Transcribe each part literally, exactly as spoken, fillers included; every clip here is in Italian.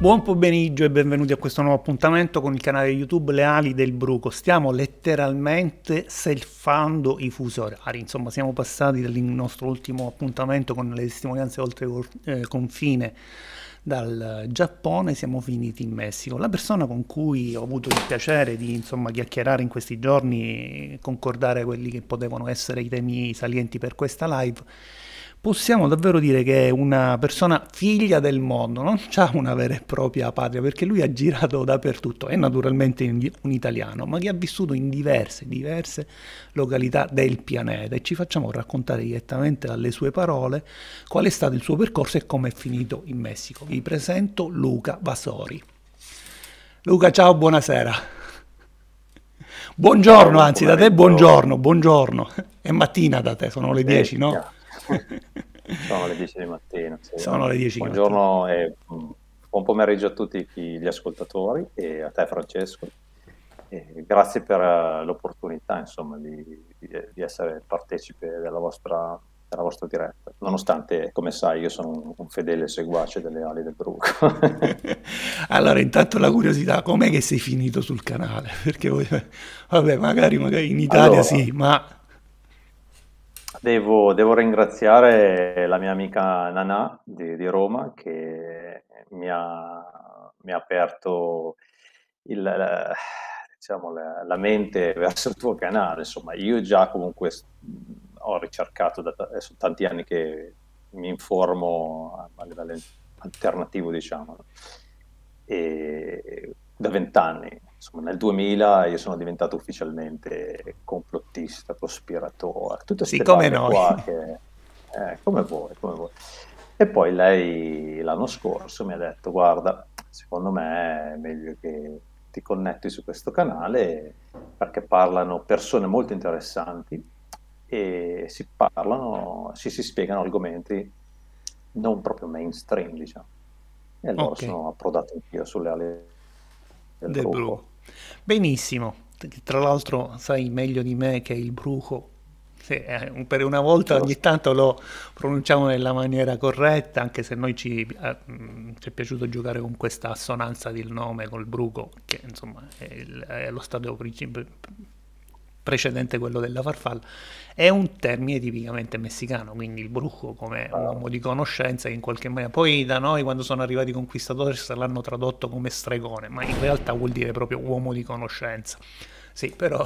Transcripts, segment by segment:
Buon pomeriggio e benvenuti a questo nuovo appuntamento con il canale YouTube Le Ali del Bruco. Stiamo letteralmente selfando i fusi orari, insomma siamo passati dal nostro ultimo appuntamento con le testimonianze oltre eh, confine dal Giappone, siamo finiti in Messico. La persona con cui ho avuto il piacere di insomma chiacchierare in questi giorni, concordare quelli che potevano essere i temi salienti per questa live, possiamo davvero dire che è una persona figlia del mondo, non c'ha una vera e propria patria, perché lui ha girato dappertutto, è naturalmente un italiano, ma che ha vissuto in diverse, diverse località del pianeta e ci facciamo raccontare direttamente dalle sue parole qual è stato il suo percorso e come è finito in Messico. Vi presento Luca Vasori. Luca, ciao, buonasera. Buongiorno, Ciao, anzi da te buongiorno, buongiorno. È mattina da te, sono le dieci, no? Yeah. Sono le dieci di mattina. Sì. Sono le dieci di mattina. Buongiorno e buon pomeriggio a tutti gli ascoltatori e a te Francesco. E grazie per l'opportunità insomma di, di, di essere partecipe della vostra, della vostra diretta, nonostante, come sai, io sono un, un fedele seguace delle Ali del Bruco. Allora, intanto la curiosità, com'è che sei finito sul canale? Perché voi, vabbè, magari, magari in Italia allora, sì, ma... Devo, devo ringraziare la mia amica Nanà di, di Roma che mi ha, mi ha aperto il, la, diciamo, la, la mente verso il tuo canale. Insomma, io già comunque ho ricercato, da sono tanti anni che mi informo a livello alternativo, diciamo, e da vent'anni. Insomma, nel duemila io sono diventato ufficialmente complottista, cospiratore, tutte queste sì, come barre noi. qua che, eh, come vuoi, come vuoi. E poi lei l'anno scorso mi ha detto: guarda, secondo me è meglio che ti connetti su questo canale perché parlano persone molto interessanti e si parlano, si, si spiegano argomenti non proprio mainstream, diciamo. E allora Okay. sono approdato anch'io sulle ali del, Del Bruco. bruco. Benissimo. Tra l'altro sai meglio di me che il bruco, sì, eh, per una volta ogni tanto lo pronunciamo nella maniera corretta, anche se noi ci, eh, ci è piaciuto giocare con questa assonanza del nome col bruco, che insomma è, il, è lo stadio principe, precedente quello della farfalla. È un termine tipicamente messicano, quindi il brujo come uomo di conoscenza che in qualche maniera, poi da noi quando sono arrivati i conquistadores l'hanno tradotto come stregone, ma in realtà vuol dire proprio uomo di conoscenza. Sì, però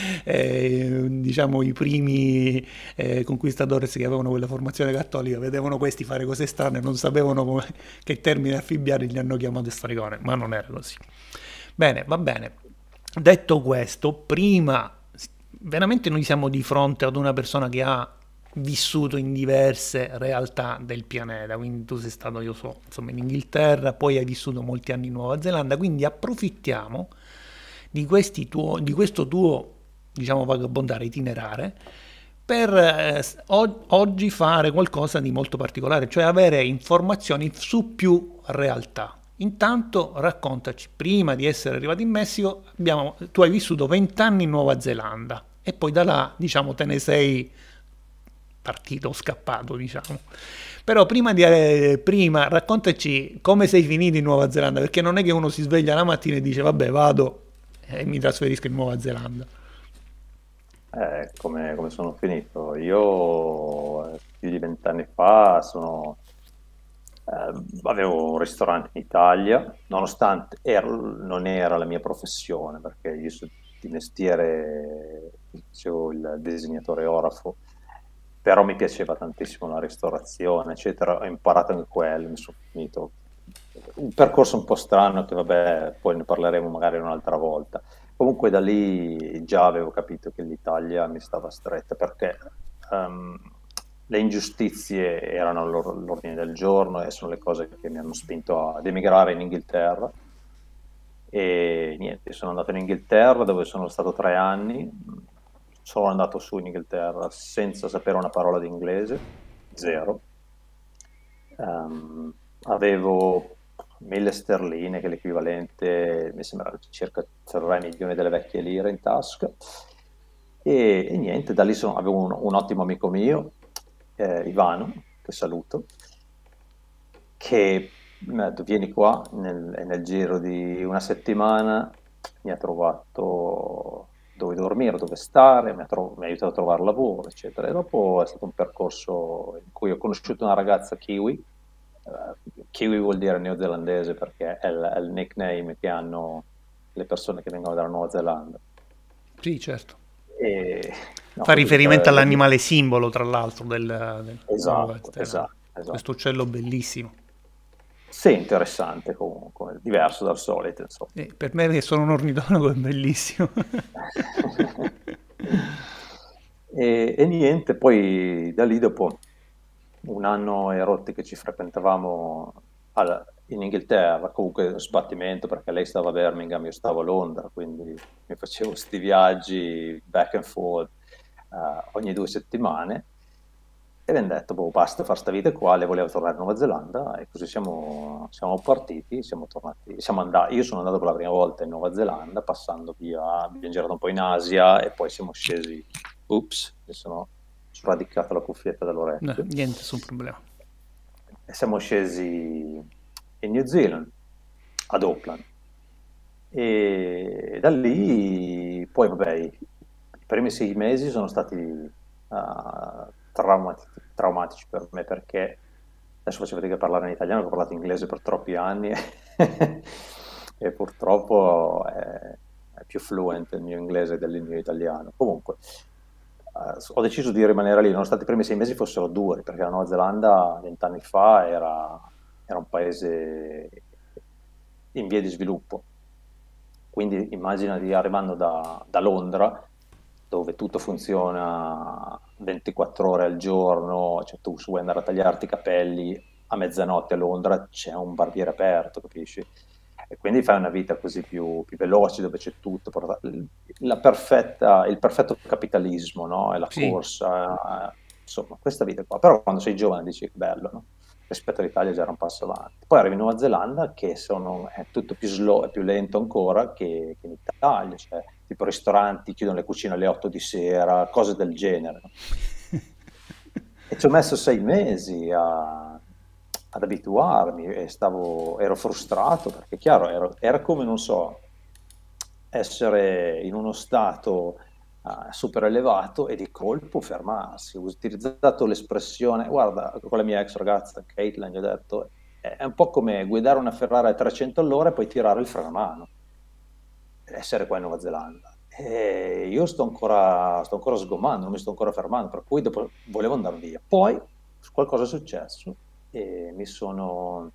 eh, diciamo i primi eh, conquistadores che avevano quella formazione cattolica vedevano questi fare cose strane, non sapevano come, che termine affibbiare, gli hanno chiamato stregone, ma non era così. Bene, va bene. Detto questo, prima veramente noi siamo di fronte ad una persona che ha vissuto in diverse realtà del pianeta, quindi tu sei stato, io so, insomma in Inghilterra, poi hai vissuto molti anni in Nuova Zelanda, quindi approfittiamo di, questi tuo, di questo tuo, diciamo, vagabondare, itinerare, per eh, o- oggi fare qualcosa di molto particolare, cioè avere informazioni su più realtà. Intanto raccontaci, prima di essere arrivati in Messico, abbiamo, tu hai vissuto venti anni in Nuova Zelanda e poi da là, diciamo, te ne sei partito, scappato, diciamo. Però prima, di, eh, prima raccontaci come sei finito in Nuova Zelanda, perché non è che uno si sveglia la mattina e dice vabbè vado e mi trasferisco in Nuova Zelanda. Eh, come, come sono finito? Io eh, più di vent'anni fa sono, eh, avevo un ristorante in Italia, nonostante er- non era la mia professione, perché io so- di mestiere facevo il disegnatore orafo, però mi piaceva tantissimo la ristorazione, eccetera. Ho imparato anche quello, mi sono finito un percorso un po' strano che vabbè, poi ne parleremo magari un'altra volta. Comunque da lì già avevo capito che l'Italia mi stava stretta perché um, le ingiustizie erano all'ordine del giorno e sono le cose che mi hanno spinto ad emigrare in Inghilterra. E niente, sono andato in Inghilterra dove sono stato tre anni, sono andato su in Inghilterra senza sapere una parola di inglese, zero. Um, avevo mille sterline, che è l'equivalente, mi sembra circa tre milioni delle vecchie lire in tasca. E, e niente, da lì sono, avevo un, un ottimo amico mio, eh, Ivano, che saluto, che mi ha detto vieni qua nel, e nel giro di una settimana mi ha trovato dove dormire, dove stare, mi ha, tro- mi ha aiutato a trovare lavoro, eccetera. E dopo è stato un percorso in cui ho conosciuto una ragazza kiwi. Eh, kiwi vuol dire neozelandese perché è il, è il nickname che hanno le persone che vengono dalla Nuova Zelanda. Sì, certo. E no, Fa così, riferimento eh, da lì- all'animale simbolo, tra l'altro, del, del Nuova esatto, Zelanda. esatto, esatto. Questo uccello bellissimo. Sì, interessante comunque, diverso dal solito, insomma. E per me che sono un ornitologo è bellissimo. E, e niente, poi da lì dopo un anno e rotti che ci frequentavamo al- in Inghilterra, comunque sbattimento perché lei stava a Birmingham, io stavo a Londra, quindi mi facevo sti viaggi back and forth eh, ogni due settimane e abbiamo detto, boh, basta fare sta vita qua, lei voleva tornare in Nuova Zelanda e così siamo, siamo partiti, siamo tornati, siamo andati, io sono andato per la prima volta in Nuova Zelanda, passando via, abbiamo girato un po' in Asia e poi siamo scesi, ups, mi sono sradicato la cuffietta No, dall'orecchio niente, nessun problema. e siamo scesi in New Zealand, ad Auckland. E da lì, poi vabbè, i i primi sei mesi sono stati ah, traumati- traumatici per me perché adesso faccio fatica a parlare in italiano, ho parlato inglese per troppi anni e purtroppo è, è più fluente il mio inglese del mio italiano. Comunque, eh, ho deciso di rimanere lì, nonostante i primi sei mesi fossero duri, perché la Nuova Zelanda vent'anni fa era, era un paese in via di sviluppo. Quindi immaginati arrivando da, da Londra, dove tutto funziona ventiquattro ore al giorno, cioè tu se vuoi andare a tagliarti i capelli a mezzanotte a Londra c'è un barbiere aperto, capisci? E quindi fai una vita così più, più veloce, dove c'è tutto, porta- la perfetta, il perfetto capitalismo, no? E la Sì, corsa, eh, insomma, questa vita qua. Però quando sei giovane dici che bello, no? Rispetto all'Italia già era un passo avanti. Poi arrivi in Nuova Zelanda che sono, è tutto più slow e più lento ancora che, che in Italia, cioè tipo ristoranti chiudono le cucine alle otto di sera, cose del genere, no? E ci ho messo sei mesi a- ad abituarmi e stavo, ero frustrato perché, chiaro, ero- era come, non so, essere in uno stato eh, super elevato e di colpo fermarsi. Ho utilizzato l'espressione, guarda, con la mia ex ragazza, Caitlin, gli ho detto, è è un po' come guidare una Ferrari a trecento all'ora e poi tirare il freno a mano essere qua in Nuova Zelanda. E io sto ancora, sto ancora sgommando, non mi sto ancora fermando, per cui dopo volevo andare via. Poi qualcosa è successo e mi sono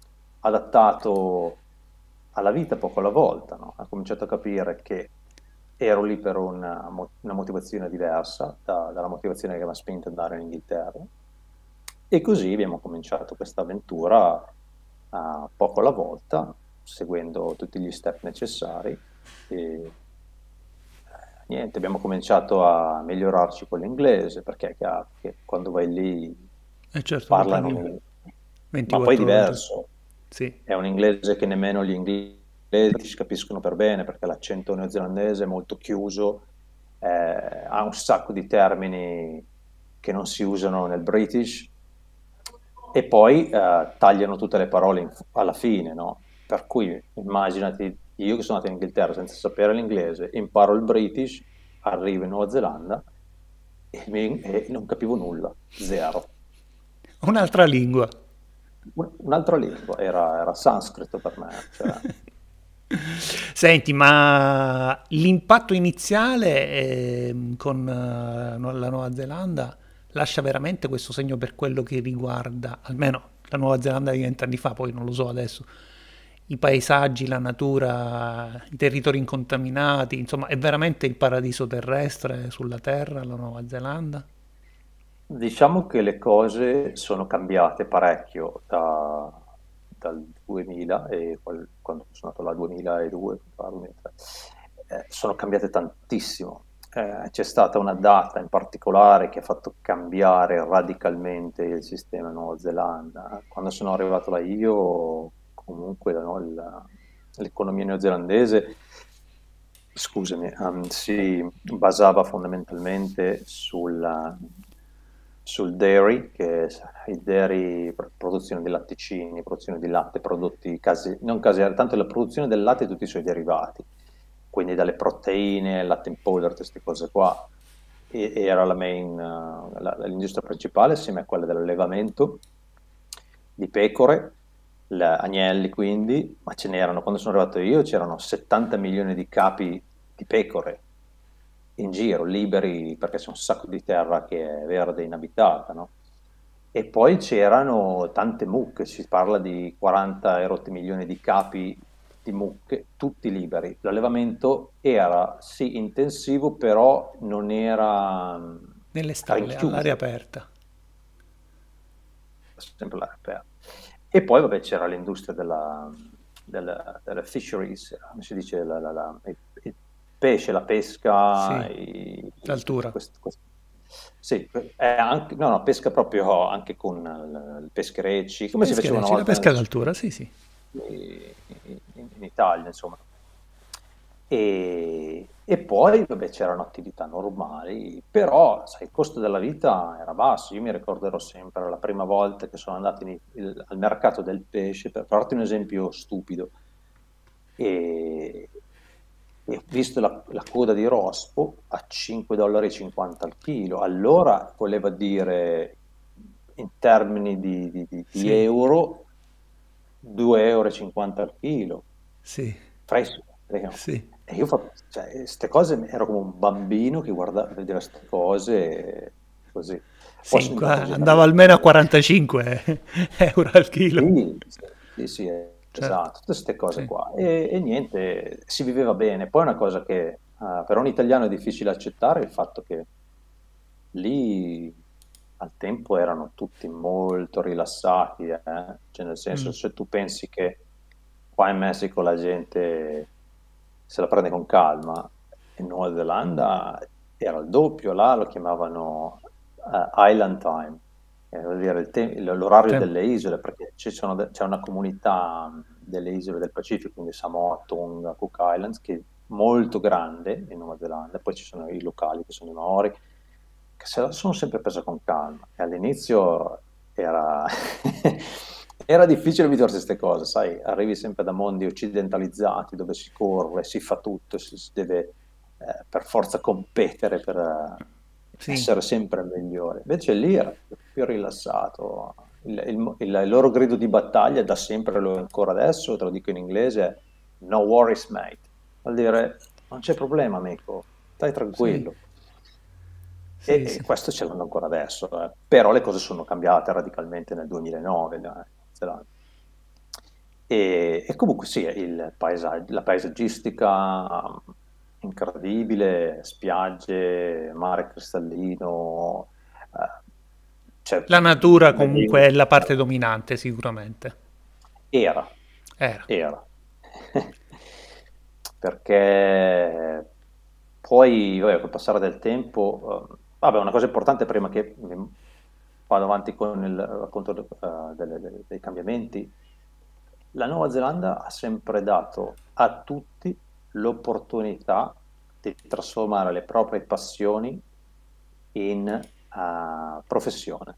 adattato alla vita poco alla volta, no? Ho cominciato a capire che ero lì per una, mo- una motivazione diversa da- dalla motivazione che mi ha spinto ad andare in Inghilterra. E così abbiamo cominciato questa avventura eh, poco alla volta, seguendo tutti gli step necessari. E niente, abbiamo cominciato a migliorarci con l'inglese, perché è chiaro che quando vai lì e certo lo parlano, parli ma poi è ventiquattro ore al giorno. diverso, Sì, è un inglese che nemmeno gli inglesi si capiscono per bene, perché l'accento neozelandese è molto chiuso, eh, ha un sacco di termini che non si usano nel British, e poi eh, tagliano tutte le parole in- alla fine, no? Per cui immaginati, io che sono nato in Inghilterra senza sapere l'inglese, imparo il British, arrivo in Nuova Zelanda e, mi- e non capivo nulla, zero. un'altra lingua. Un- Un'altra lingua, era, era sanscrito per me, cioè, Senti, ma l'impatto iniziale ehm, con eh, no- la Nuova Zelanda lascia veramente questo segno per quello che riguarda, almeno la Nuova Zelanda di vent'anni fa, poi non lo so adesso, i paesaggi, la natura, i territori incontaminati, insomma, è veramente il paradiso terrestre sulla Terra, la Nuova Zelanda? diciamo che le cose sono cambiate parecchio da- dal duemila e qual- quando sono nato là duemiladue, duemilatré. Eh, sono cambiate tantissimo. Eh, c'è stata una data in particolare che ha fatto cambiare radicalmente il sistema in Nuova Zelanda. Quando sono arrivato là io, comunque, no, il- l'economia neozelandese, scusami, ehm, si basava fondamentalmente sulla sul dairy, che è il dairy, pr- produzione di latticini, produzione di latte, prodotti case, non caseieri, tanto la produzione del latte e tutti i suoi derivati, quindi dalle proteine, latte in polvere, queste cose qua. E, e era la main, eh, la- l'industria principale, assieme a quella dell'allevamento di pecore, l- agnelli quindi, ma ce n'erano, quando sono arrivato io c'erano settanta milioni di capi di pecore in giro, liberi, perché c'è un sacco di terra che è verde, inabitata, no? E poi c'erano tante mucche, si parla di quaranta e rotti milioni di capi di mucche, tutti liberi. L'allevamento era sì intensivo, però non era mh, Nelle stalle, all'aria rinchiuso, aperta. sempre l'aria aperta. E poi vabbè, c'era l'industria della, della, della fisheries, come si dice, la, la- la- il, il pesce, la pesca, Sì, i, l'altura. quest- quest- sì, è anche, no, no, pesca proprio anche con il, il pescherecci, come si faceva una Pescherecci, la volta pesca nel- d'altura, sì, sì. in, in- in Italia, insomma. E, e poi, vabbè, c'erano attività normali, però, sai, il costo della vita era basso. Io mi ricorderò sempre la prima volta che sono andato in- il- al mercato del pesce, per farti un esempio stupido, e, e ho visto la, la coda di rospo a cinque virgola cinquanta dollari al chilo. Allora voleva dire, in termini di, di- di- di Sì, euro, due virgola cinquanta euro al chilo, sì, fresco. fresco. sì. E io ho cioè, queste cose, ero come un bambino che guardava, vedeva queste cose così. Poi Sì, sono diventato qua andava almeno a generalista. quarantacinque euro al chilo. Sì, sì, sì, eh, Certo, esatto, tutte queste cose sì. qua. E, e niente, si viveva bene. Poi una cosa che eh, per un italiano è difficile accettare è il fatto che lì al tempo erano tutti molto rilassati, eh? Cioè nel senso, Mm, se tu pensi che qua in Messico la gente se la prende con calma, in Nuova Zelanda era il doppio, là lo chiamavano eh, Island Time, eh, vuol dire il te- l'orario tem- delle isole, perché ci sono de- c'è una comunità mh, delle isole del Pacifico, quindi Samoa, Tonga, Cook Islands, che è molto grande in Nuova Zelanda, poi ci sono i locali che sono i Maori, che se la sono sempre presa con calma, e all'inizio era... Era difficile abituarsi a queste cose, sai, arrivi sempre da mondi occidentalizzati dove si corre, si fa tutto, si, si deve eh, per forza competere per eh, sì, essere sempre il migliore. Invece lì era più, più rilassato. Il, il- il- il loro grido di battaglia, da sempre, lo è ancora adesso, te lo dico in inglese, è no worries, mate. Vuol dire, non c'è problema, amico, stai sì, tranquillo. E, sì, e sì. questo ce l'hanno ancora adesso, eh. Però le cose sono cambiate radicalmente nel duemilanove, in Nuova Zelanda. E, e comunque sì, il paesaggio, la paesaggistica um, incredibile, spiagge, mare cristallino, eh, cioè, La natura comunque vedevi- è la parte dominante, sicuramente. era, Era. era. Perché poi, vabbè, col passare del tempo, eh, vabbè, una cosa importante prima che mi- vado avanti con il racconto eh, delle- delle- dei cambiamenti, la Nuova Zelanda ha sempre dato a tutti l'opportunità di trasformare le proprie passioni in eh, professione.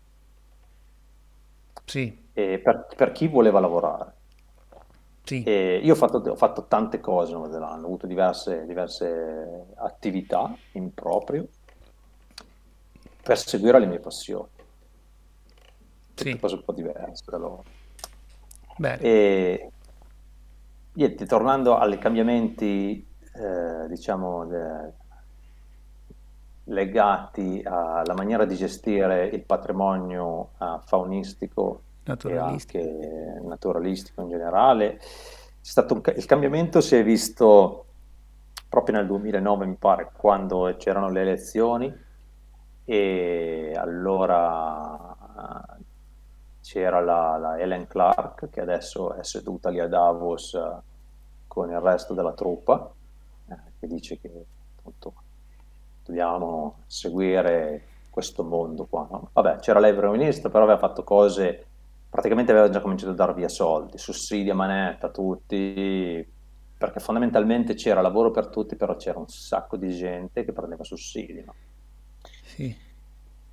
Sì, E per, per chi voleva lavorare. sì. E io ho fatto, ho fatto tante cose in Nuova Zelanda, ho avuto diverse, diverse attività in proprio per seguire le mie passioni, tutte Sì, cose un po' diverse da loro. bene. E niente, tornando ai cambiamenti, eh, diciamo, de- legati alla maniera di gestire il patrimonio eh, faunistico e Naturalistico. anche naturalistico in generale. C'è stato un ca- il cambiamento si è visto proprio nel duemilanove, mi pare, quando c'erano le elezioni e allora eh, c'era la, la Helen Clark che adesso è seduta lì a Davos eh, con il resto della truppa, eh, che dice che appunto dobbiamo seguire questo mondo qua, no? Vabbè, c'era lei primo ministro, però aveva fatto cose, praticamente aveva già cominciato a dar via soldi, sussidi a manetta a tutti, perché fondamentalmente c'era lavoro per tutti, però c'era un sacco di gente che prendeva sussidi, no? Sì.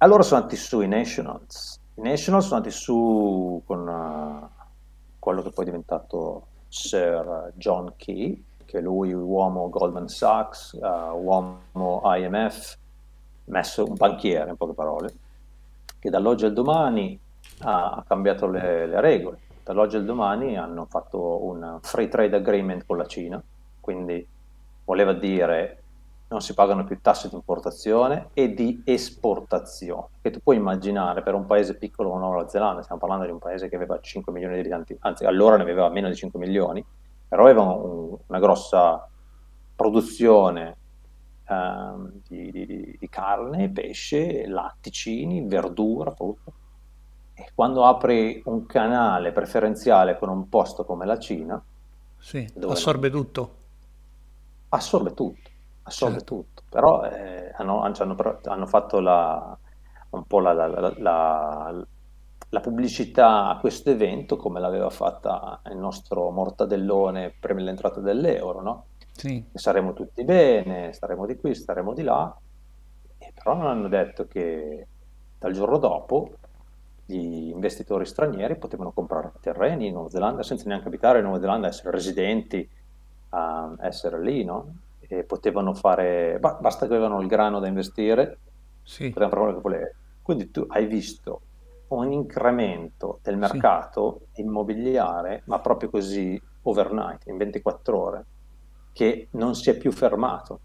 Allora sono andati su i Nationals. I Nationals sono andati su con eh, quello che poi è diventato Sir John Key, che lui uomo Goldman Sachs, eh, uomo I M F, messo un banchiere in poche parole, che dall'oggi al domani ha, ha cambiato le, le regole. Dall'oggi al domani hanno fatto un free trade agreement con la Cina, quindi voleva dire non si pagano più tasse di importazione e di esportazione, che tu puoi immaginare per un paese piccolo come Nuova Zelanda, stiamo parlando di un paese che aveva cinque milioni di abitanti, anzi allora ne aveva meno di cinque milioni, però aveva un- una grossa produzione ehm, di, di- di carne, pesce, latticini, verdura, frutta. E quando apri un canale preferenziale con un posto come la Cina, Sì, dove non, assorbe tutto, assorbe tutto, assorbe certo. tutto, però eh, hanno, hanno- hanno fatto la, un po' la, la- la- la- la pubblicità a questo evento come l'aveva fatta il nostro Mortadellone prima dell'entrata dell'euro, no? Sì. Che saremo tutti bene, staremo di qui, staremo di là, e però non hanno detto che dal giorno dopo gli investitori stranieri potevano comprare terreni in Nuova Zelanda senza neanche abitare in Nuova Zelanda, essere residenti, a essere lì, no? E potevano fare, ba- basta che avevano il grano da investire, Sì, potevano fare quello che volevano. Quindi tu hai visto un incremento del sì. mercato immobiliare, ma proprio così overnight, in ventiquattro ore, che non si è più fermato.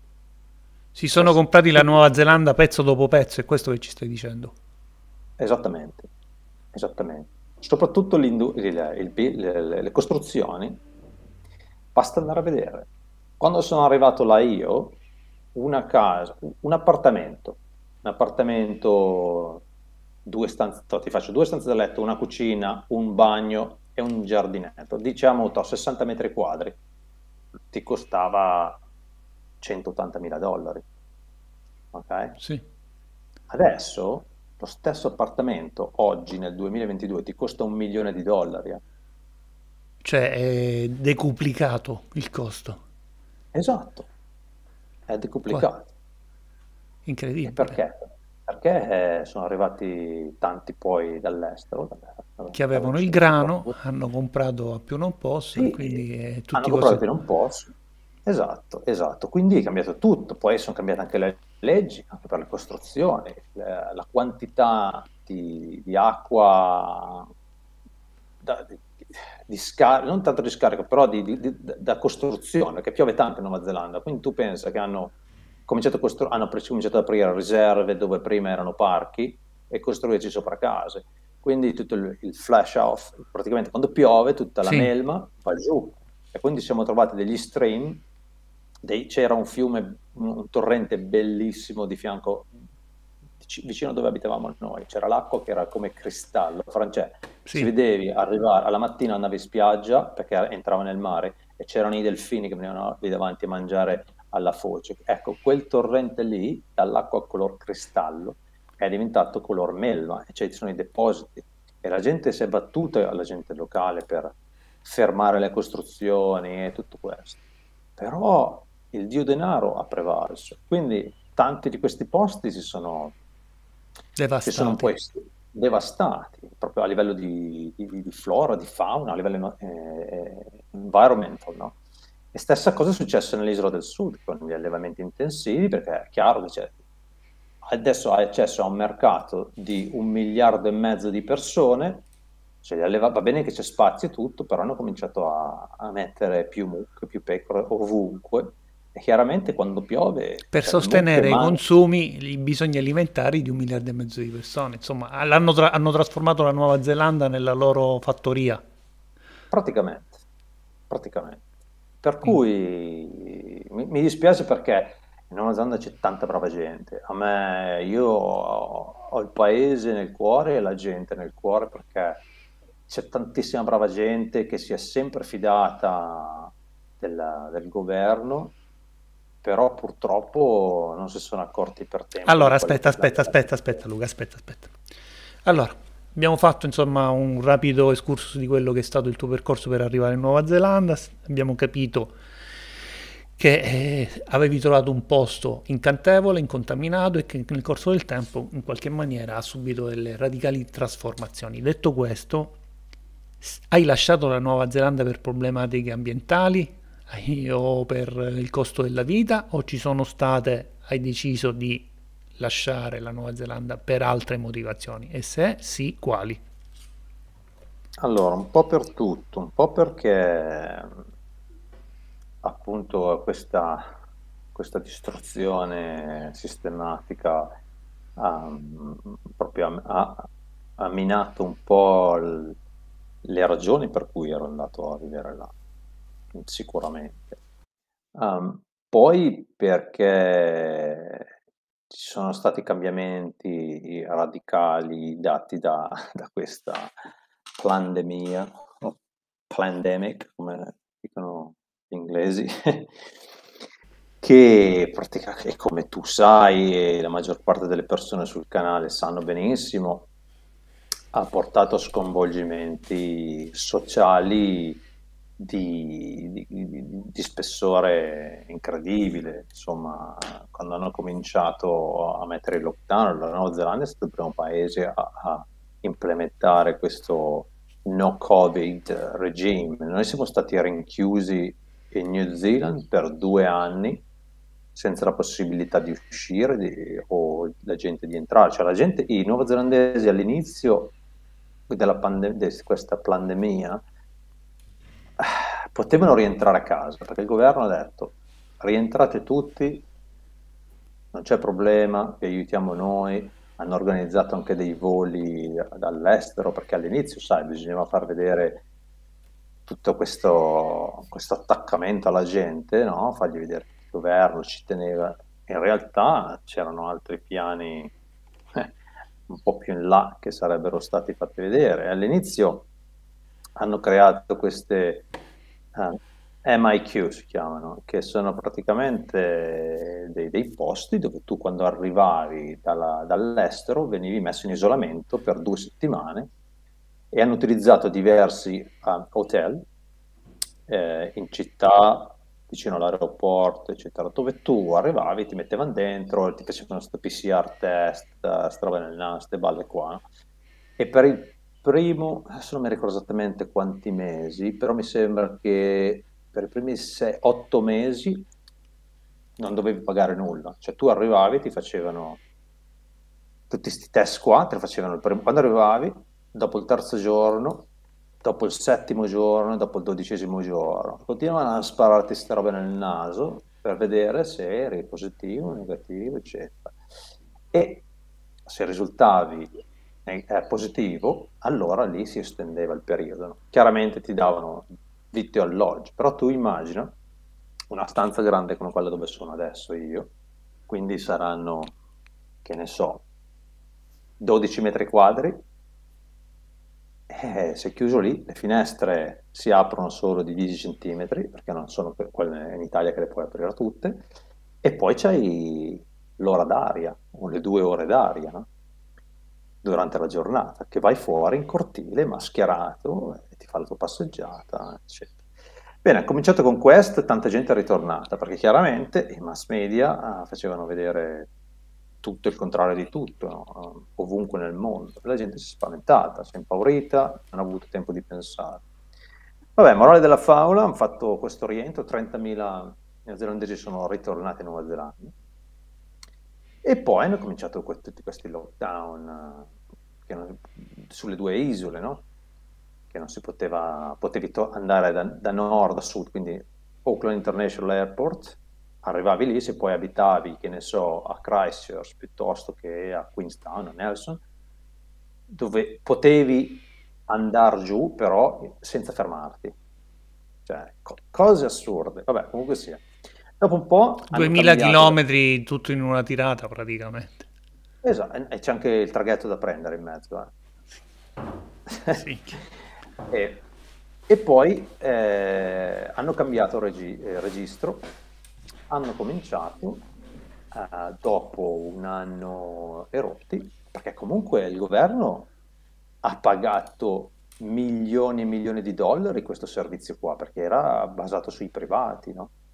Si Cioè, sono comprati la tu- Nuova Zelanda pezzo dopo pezzo, è questo che ci stai dicendo. Esattamente, esattamente. Soprattutto l'indu- il- il- le, le- le costruzioni, basta andare a vedere. Quando sono arrivato là io, una casa, un appartamento, un appartamento, due stanze, to, ti faccio due stanze da letto, una cucina, un bagno e un giardinetto, diciamo to, sessanta metri quadri, ti costava centottantamila dollari, ok? Sì. Adesso lo stesso appartamento oggi nel duemilaventidue ti costa un milione di dollari. eh. Cioè è decuplicato il costo. Esatto, è Qua, decuplicato. E incredibile. perché? Perché eh, sono arrivati tanti poi dall'estero, dalla, Che dalla avevano il Cina grano, soprattutto. hanno comprato a più non posso e Sì, quindi è hanno tutti comprato così. in un posto. Esatto, esatto. Quindi è cambiato tutto. Poi sono cambiate anche le leggi, anche per le costruzioni, la, la quantità di, di acqua da, di, di scar- non tanto di scarico, però di, di- di- da costruzione, perché piove tanto in Nuova Zelanda. Quindi tu pensa che hanno cominciato a, costru- hanno pre- cominciato ad aprire riserve dove prima erano parchi e costruirci sopra case. Quindi tutto il, il flash off, praticamente quando piove tutta la Sì, melma va giù e quindi siamo trovati degli stream, dei- c'era un fiume, un, un torrente bellissimo di fianco, vic- vicino dove abitavamo noi, c'era l'acqua che era come cristallo, francese, si sì. vedevi arrivare, alla mattina andavi in spiaggia perché entrava nel mare e c'erano i delfini che venivano lì davanti a mangiare alla foce. Ecco, quel torrente lì, dall'acqua color cristallo, è diventato color melma e cioè ci sono i depositi e la gente si è battuta, la gente locale, per fermare le costruzioni e tutto questo. Però il dio denaro ha prevalso, quindi tanti di questi posti si sono, si sono un po' Devastati. est- devastati, proprio a livello di, di- di flora, di fauna, a livello eh, environmental, no? E stessa cosa è successa nell'isola del sud con gli allevamenti intensivi, perché è chiaro che c'è, adesso hai accesso a un mercato di un miliardo e mezzo di persone, cioè gli alleva- va bene che c'è spazio e tutto, però hanno cominciato a, a mettere più mucche, più pecore ovunque, e chiaramente quando piove, Per cioè le mucche sostenere i mangiano. consumi, i bisogni alimentari di un miliardo e mezzo di persone. Insomma, l'hanno tra- hanno trasformato la Nuova Zelanda nella loro fattoria. Praticamente, praticamente. Per In- cui mi, mi dispiace perché in Nuova Zelanda c'è tanta brava gente. A me, io ho, ho il paese nel cuore e la gente nel cuore perché c'è tantissima brava gente che si è sempre fidata del, del governo, però purtroppo non si sono accorti per tempo Allora, di quello aspetta, che aspetta, l'aveva aspetta, aspetta, successo. Luca, aspetta, aspetta. Allora, abbiamo fatto insomma un rapido excursus di quello che è stato il tuo percorso per arrivare in Nuova Zelanda. S- Abbiamo capito che eh, avevi trovato un posto incantevole, incontaminato e che nel corso del tempo in qualche maniera ha subito delle radicali trasformazioni. Detto questo, s- hai lasciato la Nuova Zelanda per problematiche ambientali Hai- o per il costo della vita o ci sono state, hai deciso di lasciare la Nuova Zelanda per altre motivazioni? E se sì, quali? Allora, un po' per tutto, un po' perché appunto questa, questa distruzione sistematica ha, mm, proprio ha, ha- ha minato un po' l- le ragioni per cui ero andato a vivere là, sicuramente. Um, poi perché ci sono stati cambiamenti radicali dati da, da questa pandemia, o pandemic, come dicono gli inglesi, che praticamente, come tu sai, e la maggior parte delle persone sul canale sanno benissimo, ha portato a sconvolgimenti sociali di, di- di- di spessore incredibile. Insomma, quando hanno cominciato a mettere il lockdown, la Nuova Zelanda è stato il primo paese a, a implementare questo no Covid regime. Noi siamo stati rinchiusi in New Zealand per due anni senza la possibilità di uscire di- o la gente di entrare. Cioè la gente, i neozelandesi all'inizio della pande- di questa pandemia eh, potevano rientrare a casa perché il governo ha detto rientrate tutti, non c'è problema, vi aiutiamo noi. Hanno organizzato anche dei voli dall'estero perché all'inizio, sai, bisognava far vedere tutto questo, questo attaccamento alla gente, no? Fargli vedere che il governo ci teneva. In realtà c'erano altri piani eh, un po' più in là che sarebbero stati fatti vedere. All'inizio hanno creato queste eh, M I Q si chiamano, che sono praticamente dei, dei posti dove tu quando arrivavi dalla- dall'estero venivi messo in isolamento per due settimane e hanno utilizzato diversi eh, hotel eh, in città, vicino all'aeroporto, eccetera, dove tu arrivavi, ti mettevano dentro, ti facevano questo P C R test, queste robe nel naso, queste balle qua, no? E per il primo, adesso non mi ricordo esattamente quanti mesi, però mi sembra che per i primi sei, otto mesi non dovevi pagare nulla, cioè tu arrivavi, ti facevano tutti questi test qua, te lo facevano il primo, quando arrivavi, dopo il terzo giorno, dopo il settimo giorno, dopo il dodicesimo giorno, continuavano a spararti queste robe nel naso per vedere se eri positivo, negativo, eccetera. E se risultavi eh, eh, positivo, allora lì si estendeva il periodo, no? Chiaramente ti davano vitto e alloggio, però tu immagina una stanza grande come quella dove sono adesso io, quindi saranno, che ne so, dodici metri quadri, eh, sei chiuso lì, le finestre si aprono solo di dieci centimetri, perché non sono per quelle in Italia che le puoi aprire tutte, e poi c'hai l'ora d'aria, o le due ore d'aria, no? Durante la giornata, che vai fuori in cortile, mascherato, e ti fa la tua passeggiata, eccetera. Bene, ho cominciato con questo e tanta gente è ritornata, perché chiaramente i mass media ah, facevano vedere tutto il contrario di tutto, no? Ovunque nel mondo. La gente si è spaventata, si è impaurita, non ha avuto tempo di pensare. Vabbè, morale della favola, hanno fatto questo rientro, trentamila neozelandesi sono ritornati in Nuova Zelanda e poi hanno cominciato que- tutti questi lockdown eh, che non- sulle due isole, no? Che non si poteva, potevi to- andare da, da nord a sud, quindi Auckland International Airport, arrivavi lì, se poi abitavi, che ne so, a Christchurch piuttosto che a Queenstown, a Nelson, dove potevi andare giù, però senza fermarti. Cioè, co- cose assurde. Vabbè, comunque sia. Dopo un po' hanno duemila cambiato. da- chilometri tutto in una tirata praticamente. Esatto, e e c'è anche il traghetto da prendere in mezzo. eh. Sì. E, e poi eh, hanno cambiato regi- eh, registro, hanno cominciato eh, dopo un anno e rotti, perché comunque il governo ha pagato milioni e milioni di dollari questo servizio qua, perché era basato sui privati, no?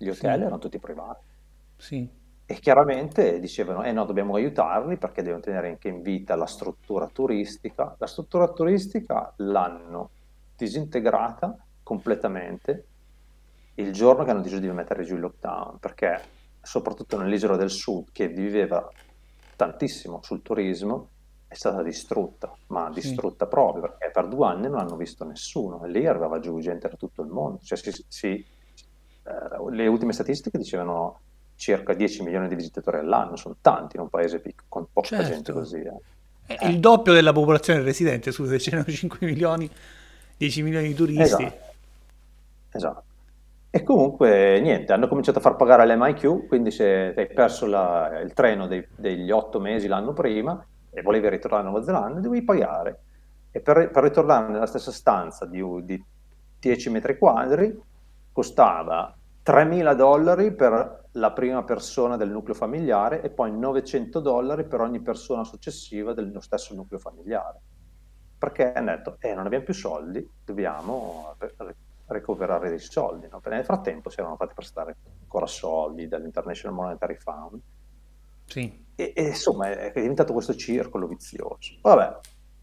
gli hotel sì, erano tutti privati. sì, E chiaramente dicevano, eh no, dobbiamo aiutarli perché devono tenere anche in vita la struttura turistica. La struttura turistica l'hanno disintegrata completamente il giorno che hanno deciso di mettere giù il lockdown, perché soprattutto nell'isola del sud, che viveva tantissimo sul turismo, è stata distrutta, ma sì. distrutta proprio, perché per due anni non hanno visto nessuno, e lì arrivava giù gente da tutto il mondo. Cioè, si- si- eh, le ultime statistiche dicevano circa dieci milioni di visitatori all'anno, sono tanti in un paese piccolo, con poca gente Certo. così. Eh. È Eh, il doppio della popolazione residente, su seicentoscinque milioni, dieci milioni di turisti. esatto, esatto. E comunque niente, hanno cominciato a far pagare all'M I Q, quindi se hai perso la- il treno dei- degli otto mesi l'anno prima e volevi ritornare in Nuova Zelanda, dovevi pagare. E per, per ritornare nella stessa stanza di, di dieci metri quadri costava tremila dollari per la prima persona del nucleo familiare e poi novecento dollari per ogni persona successiva dello stesso nucleo familiare. Perché hanno detto, eh, non abbiamo più soldi, dobbiamo re- recuperare dei soldi. No? Nel frattempo si erano fatti prestare ancora soldi dall'International Monetary Fund Sì, e, e insomma è diventato questo circolo vizioso. Vabbè,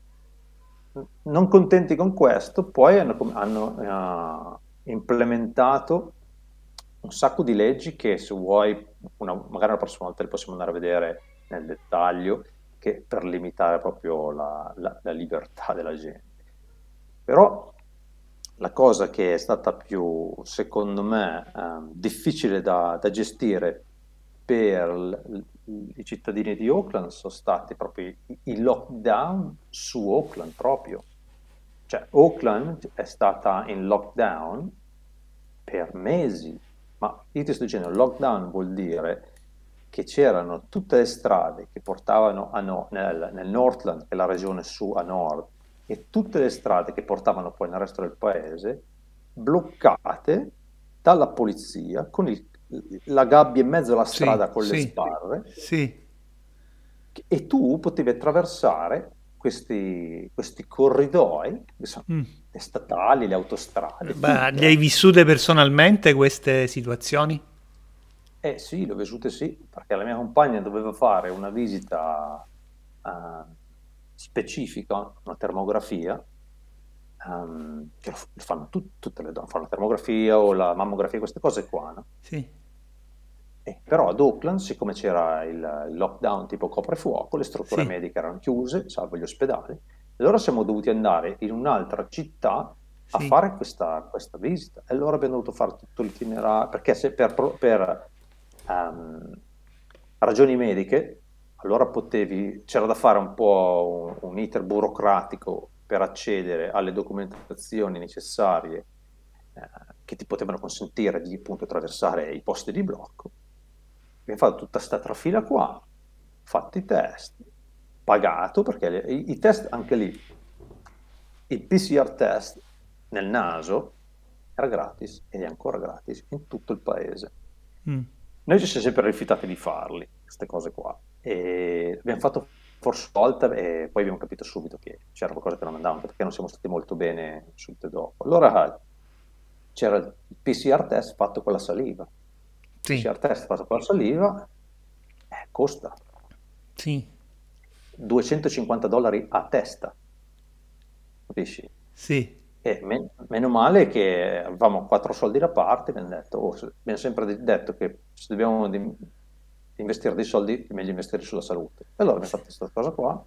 non contenti con questo, poi hanno, com- hanno, eh, implementato un sacco di leggi che se vuoi, una- magari la prossima volta le possiamo andare a vedere nel dettaglio, che per limitare proprio la, la- la libertà della gente. Però la cosa che è stata più, secondo me, ehm, difficile da, da gestire per l- l- i cittadini di Auckland sono stati proprio i, i lockdown su Auckland proprio. Cioè, Auckland è stata in lockdown per mesi, ma io ti sto dicendo, lockdown vuol dire che c'erano tutte le strade che portavano a no- nel, nel Northland, che è la regione su a nord, e tutte le strade che portavano poi nel resto del paese, bloccate dalla polizia con il- la gabbia in mezzo alla sì, strada con le sì, sbarre sì. e tu potevi attraversare questi, questi corridoi, che sono Mm. le statali, le autostrade, Beh, le hai tutte. vissute personalmente queste situazioni? Eh sì, le ho vissute sì, perché la mia compagna doveva fare una visita eh, specifica, una termografia, ehm, che lo f- lo fanno tut- tutte le donne, fanno la termografia o la mammografia, queste cose qua, no? Sì, Eh, però ad Auckland, siccome c'era il, il lockdown tipo coprifuoco, le strutture sì, mediche erano chiuse, salvo gli ospedali, allora siamo dovuti andare in un'altra città a sì, fare questa, questa visita. E allora abbiamo dovuto fare tutto l'itinerario, perché se per, pro- per, ehm, ragioni mediche, allora potevi, c'era da fare un po' un, un iter burocratico per accedere alle documentazioni necessarie eh, che ti potevano consentire di appunto attraversare i posti di blocco. Abbiamo fatto tutta questa trafila qua, fatto i test, pagato perché le- i, i test anche lì, il P C R test nel naso era gratis ed è ancora gratis in tutto il paese. mm, Noi ci siamo sempre rifiutati di farli, queste cose qua. E abbiamo fatto forse una volta e poi abbiamo capito subito che c'era qualcosa che non andava, anche perché non siamo stati molto bene subito dopo. Allora c'era il P C R test fatto con la saliva. Il sì, P C R test fatto con la saliva eh, costa sì, duecentocinquanta dollari a testa, capisci? sì, E men- meno male che avevamo quattro soldi da parte, abbiamo detto, oh, se- abbiamo sempre de- detto che se dobbiamo di- investire dei soldi è meglio investire sulla salute. E allora abbiamo fatto questa cosa qua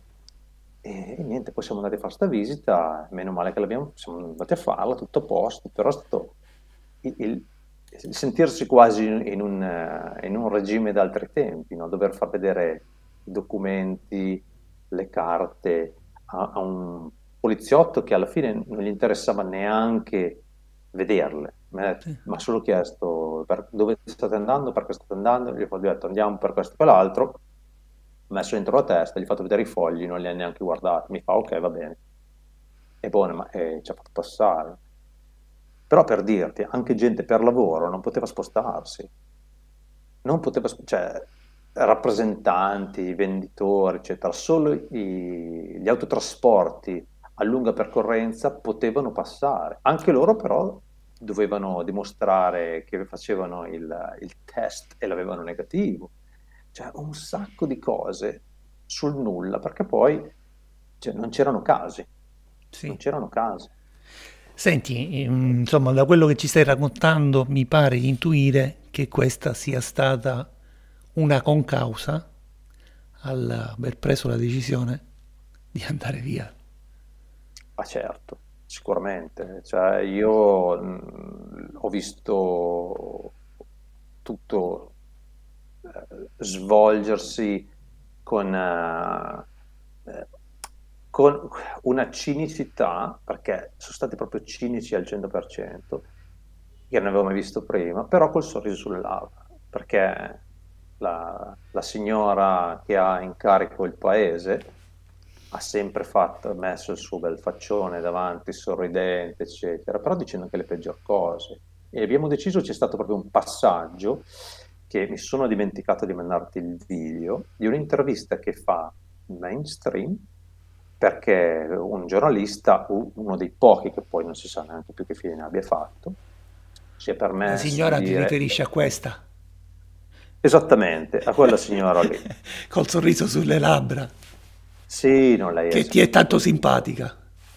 e, e niente, poi siamo andati a fare questa visita, meno male che l'abbiamo, siamo andati a farla, tutto a posto, però è stato il, il- il sentirsi quasi in, in un, eh, in un regime d'altri tempi, no? Dover far vedere i documenti, le carte a, a un poliziotto che alla fine non gli interessava neanche vederle, mi ha sì, mi ha solo chiesto per- dove state andando, perché state andando, gli ho detto andiamo per questo e quell'altro, ho messo dentro la testa, gli ho fatto vedere i fogli, non li ha neanche guardati, mi fa ok va bene, e buono, ma eh, ci ha fatto passare. Però per dirti, anche gente per lavoro non poteva spostarsi, non poteva, sp- cioè rappresentanti, venditori, eccetera, solo i- gli autotrasporti a lunga percorrenza potevano passare. Anche loro però dovevano dimostrare che facevano il, il test e l'avevano negativo. Cioè un sacco di cose sul nulla, perché poi cioè, non c'erano casi, non Sì. c'erano casi. Senti, ehm, insomma, da quello che ci stai raccontando mi pare di intuire che questa sia stata una concausa all'aver preso la decisione di andare via. Ma certo, sicuramente. Cioè, io mh, ho visto tutto eh, svolgersi con, eh, eh, con una cinicità, perché sono stati proprio cinici al cento per cento, che non avevo mai visto prima, però col sorriso sulle labbra, perché la, la signora che ha in carico il paese ha sempre fatto, messo il suo bel faccione davanti, sorridente, eccetera, però dicendo anche le peggior cose. E abbiamo deciso, c'è stato proprio un passaggio che mi sono dimenticato di mandarti il video, di un'intervista che fa Mainstream, perché un giornalista, u- uno dei pochi che poi non si sa neanche più che fine abbia fatto, si è La permesso di signora ti dire riferisce a questa, esattamente a quella signora lì. col sorriso sulle labbra, Sì, non lei è che ti è tanto simpatico. simpatica.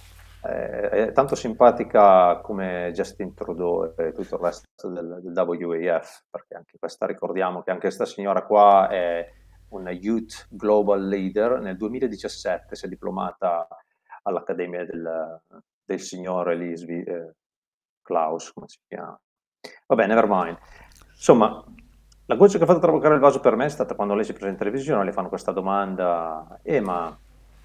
Eh, è tanto simpatica come Justin Trudeau e tutto il resto del, del W E F, perché anche questa, ricordiamo che anche questa signora qua è una Youth Global Leader, nel duemiladiciassette si è diplomata all'Accademia del, del signor Elise eh, Klaus, come si chiama. Vabbè, never mind. Insomma, la cosa che ha fatto traboccare il vaso per me è stata quando lei si presenta in televisione, le fanno questa domanda, eh, ma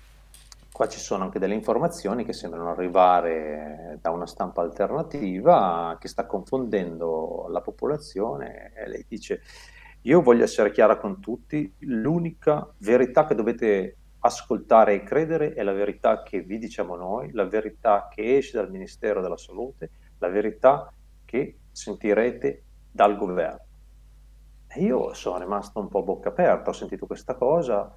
qua ci sono anche delle informazioni che sembrano arrivare da una stampa alternativa che sta confondendo la popolazione e lei dice, io voglio essere chiara con tutti, l'unica verità che dovete ascoltare e credere è la verità che vi diciamo noi, la verità che esce dal Ministero della Salute, la verità che sentirete dal governo. E io sono rimasto un po' a bocca aperta, ho sentito questa cosa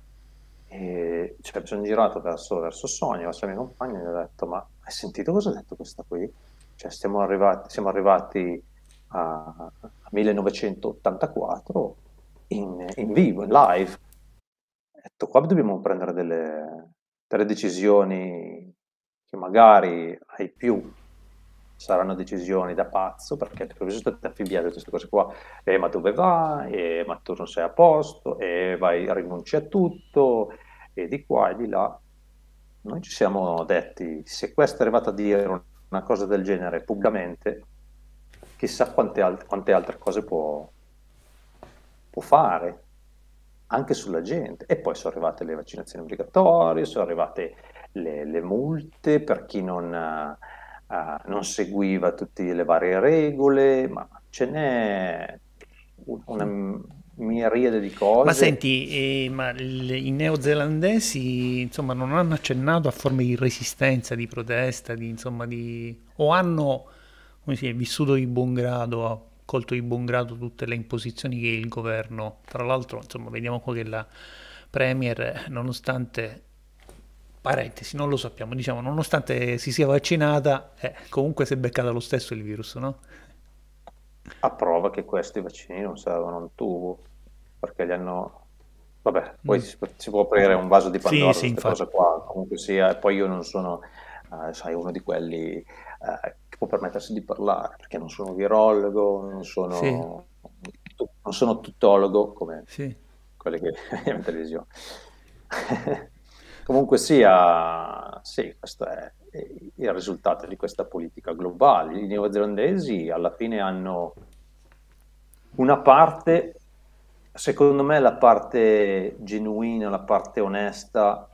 e cioè, mi sono girato verso, verso Sonia, verso la mia compagna, e gli ho detto: Ma hai sentito cosa ha detto questa qui? Cioè, stiamo arrivati, siamo arrivati a, a millenovecentottantaquattro in, in vivo, in live. Ho detto, qua dobbiamo prendere delle, delle decisioni che magari ai più saranno decisioni da pazzo, perché sono state affibbiate queste cose qua, eh, ma dove vai, eh, ma tu non sei a posto, e vai, rinunci a tutto, e di qua e di là. Noi ci siamo detti, se questa è arrivata a dire una cosa del genere pubblicamente, chissà quante, alt- quante altre cose può, può fare anche sulla gente. E poi sono arrivate le vaccinazioni obbligatorie, sono arrivate le, le multe per chi non, eh, eh, non seguiva tutte le varie regole, ma ce n'è un- una miriade di Ma cose. senti, eh, ma il- i neozelandesi, insomma, non hanno accennato a forme di resistenza, di protesta, di, insomma, di... o hanno, come si è, vissuto di buon grado, ha colto di buon grado tutte le imposizioni che il governo, tra l'altro, insomma, vediamo qua che la Premier, eh, nonostante, parentesi, non lo sappiamo, diciamo, nonostante si sia vaccinata, eh, comunque si è beccata lo stesso il virus, no? A prova che questi vaccini non servono un tubo, perché li hanno... Vabbè, poi Mm. si, si può aprire un vaso di Sì, Pandora su sì, queste cose infatti. qua, comunque sia, e poi io non sono, eh, sai, uno di quelli eh, che può permettersi di parlare, perché non sono virologo, non Sì, sono, non sono tuttologo, come sì. quelli che vediamo in televisione. Comunque sia, sì, questo è il risultato di questa politica globale. I neozelandesi alla fine hanno una parte, secondo me la parte genuina, la parte onesta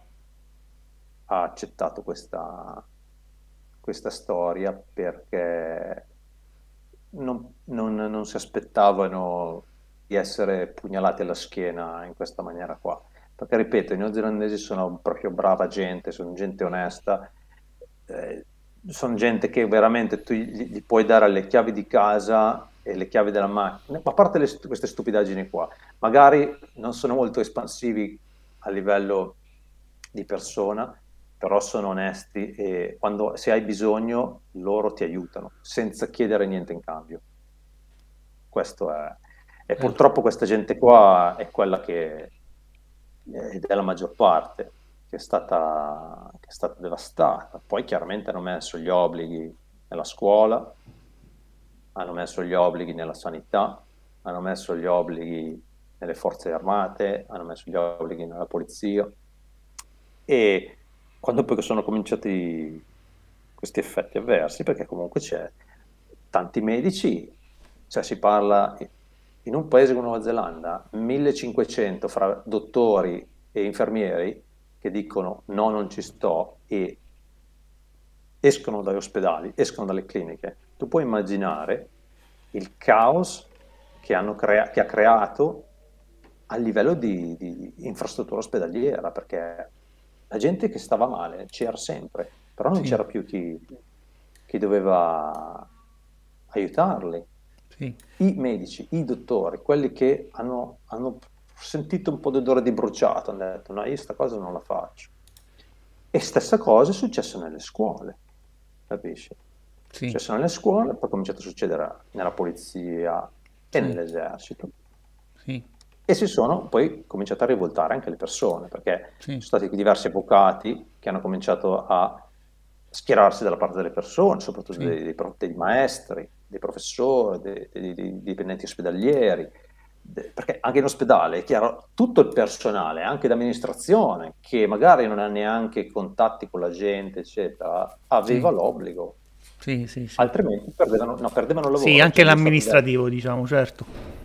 ha accettato questa, questa storia perché non, non- non si aspettavano di essere pugnalati alla schiena in questa maniera qua. Perché, ripeto, i neozelandesi sono proprio brava gente, sono gente onesta, eh, sono gente che veramente tu gli, gli puoi dare le chiavi di casa e le chiavi della macchina, ma a parte le st- queste stupidaggini qua, magari non sono molto espansivi a livello di persona, però sono onesti e quando se hai bisogno loro ti aiutano senza chiedere niente in cambio. Questo è, e certo. purtroppo questa gente qua è quella che, ed è la maggior parte, che è stata, che è stata devastata. Poi chiaramente hanno messo gli obblighi nella scuola, hanno messo gli obblighi nella sanità, hanno messo gli obblighi nelle forze armate, hanno messo gli obblighi nella polizia e quando poi sono cominciati questi effetti avversi, perché comunque c'è tanti medici, cioè si parla in un paese come Nuova Zelanda, millecinquecento fra dottori e infermieri che dicono no, non ci sto e escono dagli ospedali, escono dalle cliniche. Tu puoi immaginare il caos che, hanno crea- che ha creato a livello di, di infrastruttura ospedaliera, perché la gente che stava male c'era sempre, però non Sì, c'era più chi, chi doveva aiutarli. sì, I medici, i dottori, quelli che hanno, hanno sentito un po' d'odore di bruciato, hanno detto no, io sta cosa non la faccio. E stessa cosa è successa nelle scuole, capisci? È sì, successo nelle scuole, poi è cominciato a succedere nella polizia e sì, nell'esercito. sì, E si sono poi cominciate a rivoltare anche le persone, perché sì, ci sono stati diversi avvocati che hanno cominciato a schierarsi dalla parte delle persone, soprattutto sì, dei, dei pro- dei maestri, dei professori, dei, dei- dei dipendenti ospedalieri, de- perché anche in ospedale è chiaro, tutto il personale, anche d'amministrazione, che magari non ha neanche contatti con la gente, eccetera, aveva sì, l'obbligo, sì, sì, sì. altrimenti perdevano, no, perdevano il Sì, lavoro. anche Cioè, io so che l'amministrativo, diciamo, certo.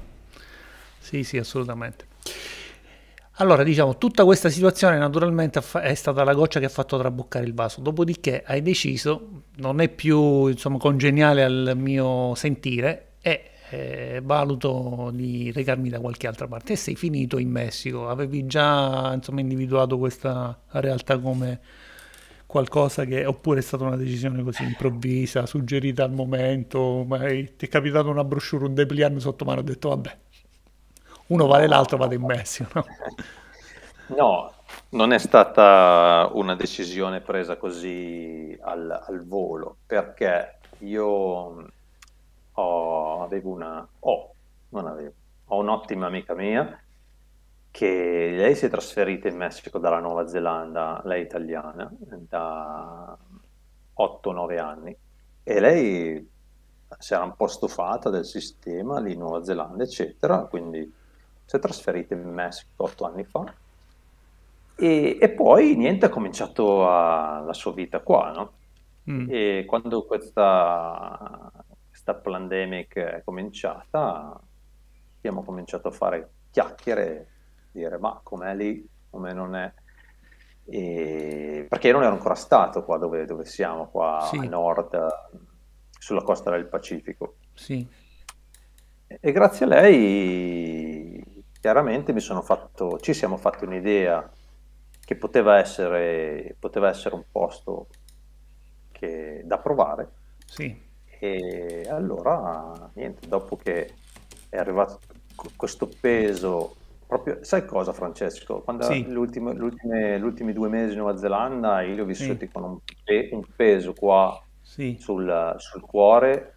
Sì, sì, assolutamente. Allora, diciamo, tutta questa situazione naturalmente affa- è stata la goccia che ha fatto traboccare il vaso. Dopodiché hai deciso, non è più, insomma, congeniale al mio sentire e eh, valuto di recarmi da qualche altra parte. E sei finito in Messico. Avevi già, insomma, individuato questa realtà come qualcosa che, oppure è stata una decisione così improvvisa, suggerita al momento, ma ti è capitato una brochure, un dépliant sotto mano e ho detto, vabbè, uno vale no, l'altro, vado no, in Messico, no? no, non è stata una decisione presa così al, al volo, perché io mh, ho, avevo una, ho, non avevo, ho un'ottima amica mia che lei si è trasferita in Messico dalla Nuova Zelanda, lei è italiana, da otto nove anni e lei si era un po' stufata del sistema lì in Nuova Zelanda, eccetera, quindi si è trasferita in Messico otto anni fa e, e poi niente, ha cominciato a- la sua vita qua, no? Mm, E quando questa, questa pandemic è cominciata, abbiamo cominciato a fare chiacchiere, dire ma com'è lì, come non è. E- perché io non ero ancora stato qua dove, dove siamo, qua a sì, nord, sulla costa del Pacifico. sì, E, e grazie a lei, chiaramente mi sono fatto, ci siamo fatti un'idea che poteva essere, poteva essere un posto che- da provare. sì, E allora, niente, dopo che è arrivato co- questo peso, proprio, sai cosa, Francesco? Quando sì, le ultime- le ultime- gli ultimi due mesi in Nuova Zelanda io li ho sì, vissuti con un, pe- un peso qua sì, sul, sul cuore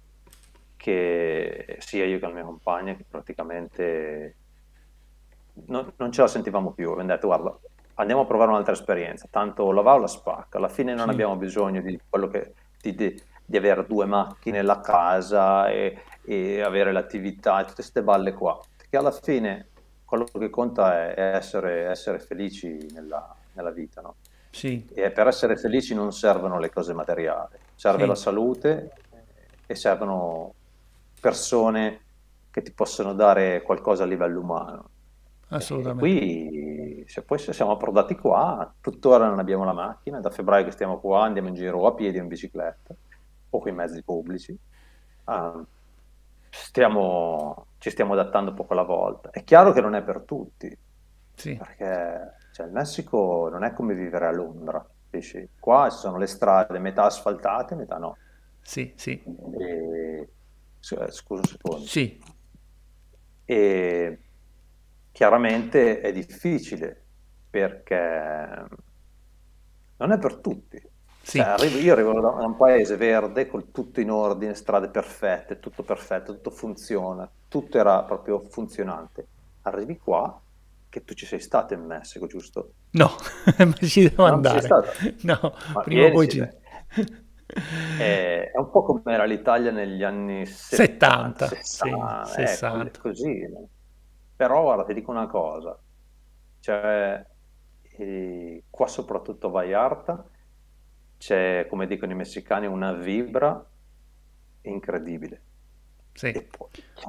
che sia io che la mia compagna, che praticamente non, non ce la sentivamo più. Abbiamo detto, guarda, andiamo a provare un'altra esperienza, tanto la va o la spacca. Alla fine non sì, abbiamo bisogno di quello che, di, di- di avere due macchine, la casa e, e avere l'attività e tutte queste balle qua. Perché alla fine quello che conta è, è essere, essere felici nella, nella vita, no? sì, E per essere felici non servono le cose materiali, serve la sì, salute e servono persone che ti possono dare qualcosa a livello umano. E assolutamente. qui, se poi se siamo approdati qua, tuttora non abbiamo la macchina, da febbraio che stiamo qua andiamo in giro o a piedi o in bicicletta o con i mezzi pubblici. Ah, stiamo- ci stiamo adattando poco alla volta. È chiaro che non è per tutti, Sì, perché cioè, il Messico non è come vivere a Londra, capisci? Qua ci sono le strade, metà asfaltate, metà no. sì, sì, E- s- Scusa un secondo. sì, E chiaramente è difficile perché non è per tutti. Cioè, Sì, arrivo- io arrivo da un paese verde con tutto in ordine, strade perfette, tutto perfetto, tutto funziona, tutto era proprio funzionante. Arrivi qua, che tu ci sei stato in Messico, giusto? no, ma ci devo Non ci sei andare. stato? No, Ma prima o poi vienici, ci... dai. È, è un po' come era l'Italia negli anni settanta, settanta, sì, sessanta, eh, co- sessanta. così. No? Però guarda, ti dico una cosa, cioè, eh, qua soprattutto a Vallarta c'è, come dicono i messicani, una vibra incredibile. Sì. E poi, cioè,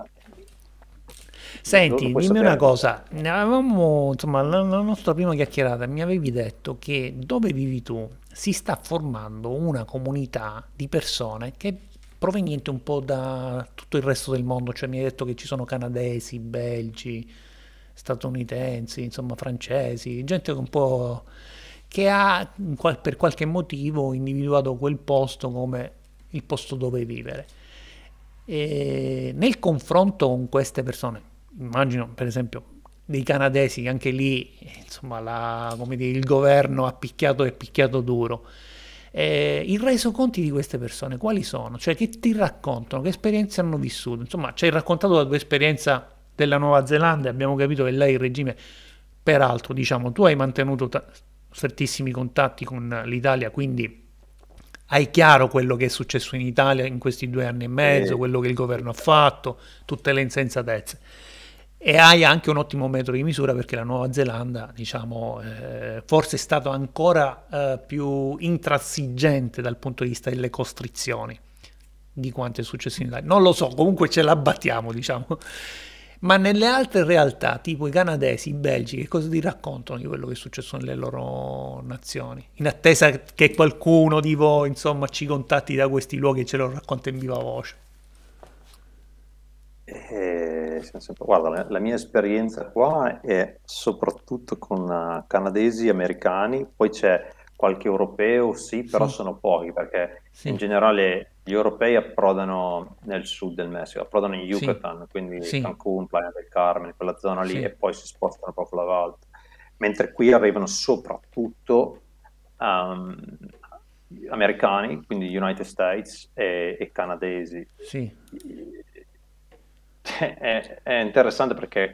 lo, lo- lo Senti, puoi dimmi una sapere perché. cosa, ne avevamo, insomma, la, la nostra prima chiacchierata, mi avevi detto che dove vivi tu si sta formando una comunità di persone che provenienti un po' da tutto il resto del mondo, cioè mi hai detto che ci sono canadesi, belgi, statunitensi, insomma, francesi, gente che un po' che ha in qual- per qualche motivo individuato quel posto come il posto dove vivere. E nel confronto con queste persone, immagino per esempio dei canadesi, anche lì insomma la, come dire, il governo ha picchiato e picchiato duro. Eh, I resoconti di queste persone quali sono? Cioè che ti raccontano, che esperienze hanno vissuto? Insomma, ci hai raccontato la tua esperienza della Nuova Zelanda, abbiamo capito che lei il regime, peraltro diciamo, tu hai mantenuto ta- strettissimi contatti con l'Italia, quindi hai chiaro quello che è successo in Italia in questi due anni e mezzo, E, quello che il governo ha fatto, tutte le insensatezze. E hai anche un ottimo metro di misura perché la Nuova Zelanda, diciamo, eh, forse è stato ancora eh, più intransigente dal punto di vista delle costrizioni di quanto è successo in Italia. Non lo so, comunque ce la battiamo, diciamo. Ma nelle altre realtà, tipo i canadesi, i belgi, che cosa ti raccontano di quello che è successo nelle loro nazioni? In attesa che qualcuno di voi, insomma, ci contatti da questi luoghi e ce lo racconta in viva voce. e, siamo sempre- guarda, la, la mia esperienza qua è soprattutto con eh, canadesi, americani, poi c'è qualche europeo, sì, però Sì, sono pochi perché in sì, generale gli europei approdano nel sud del Messico, approdano in sì, Yucatan, quindi sì, Cancun, Playa del Carmen, quella zona lì, sì, e poi si spostano proprio la volta. Mentre qui arrivano soprattutto ehm, americani, quindi United States e, e canadesi. sì, È, è interessante perché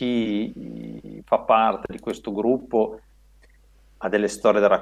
chi fa parte di questo gruppo ha delle storie da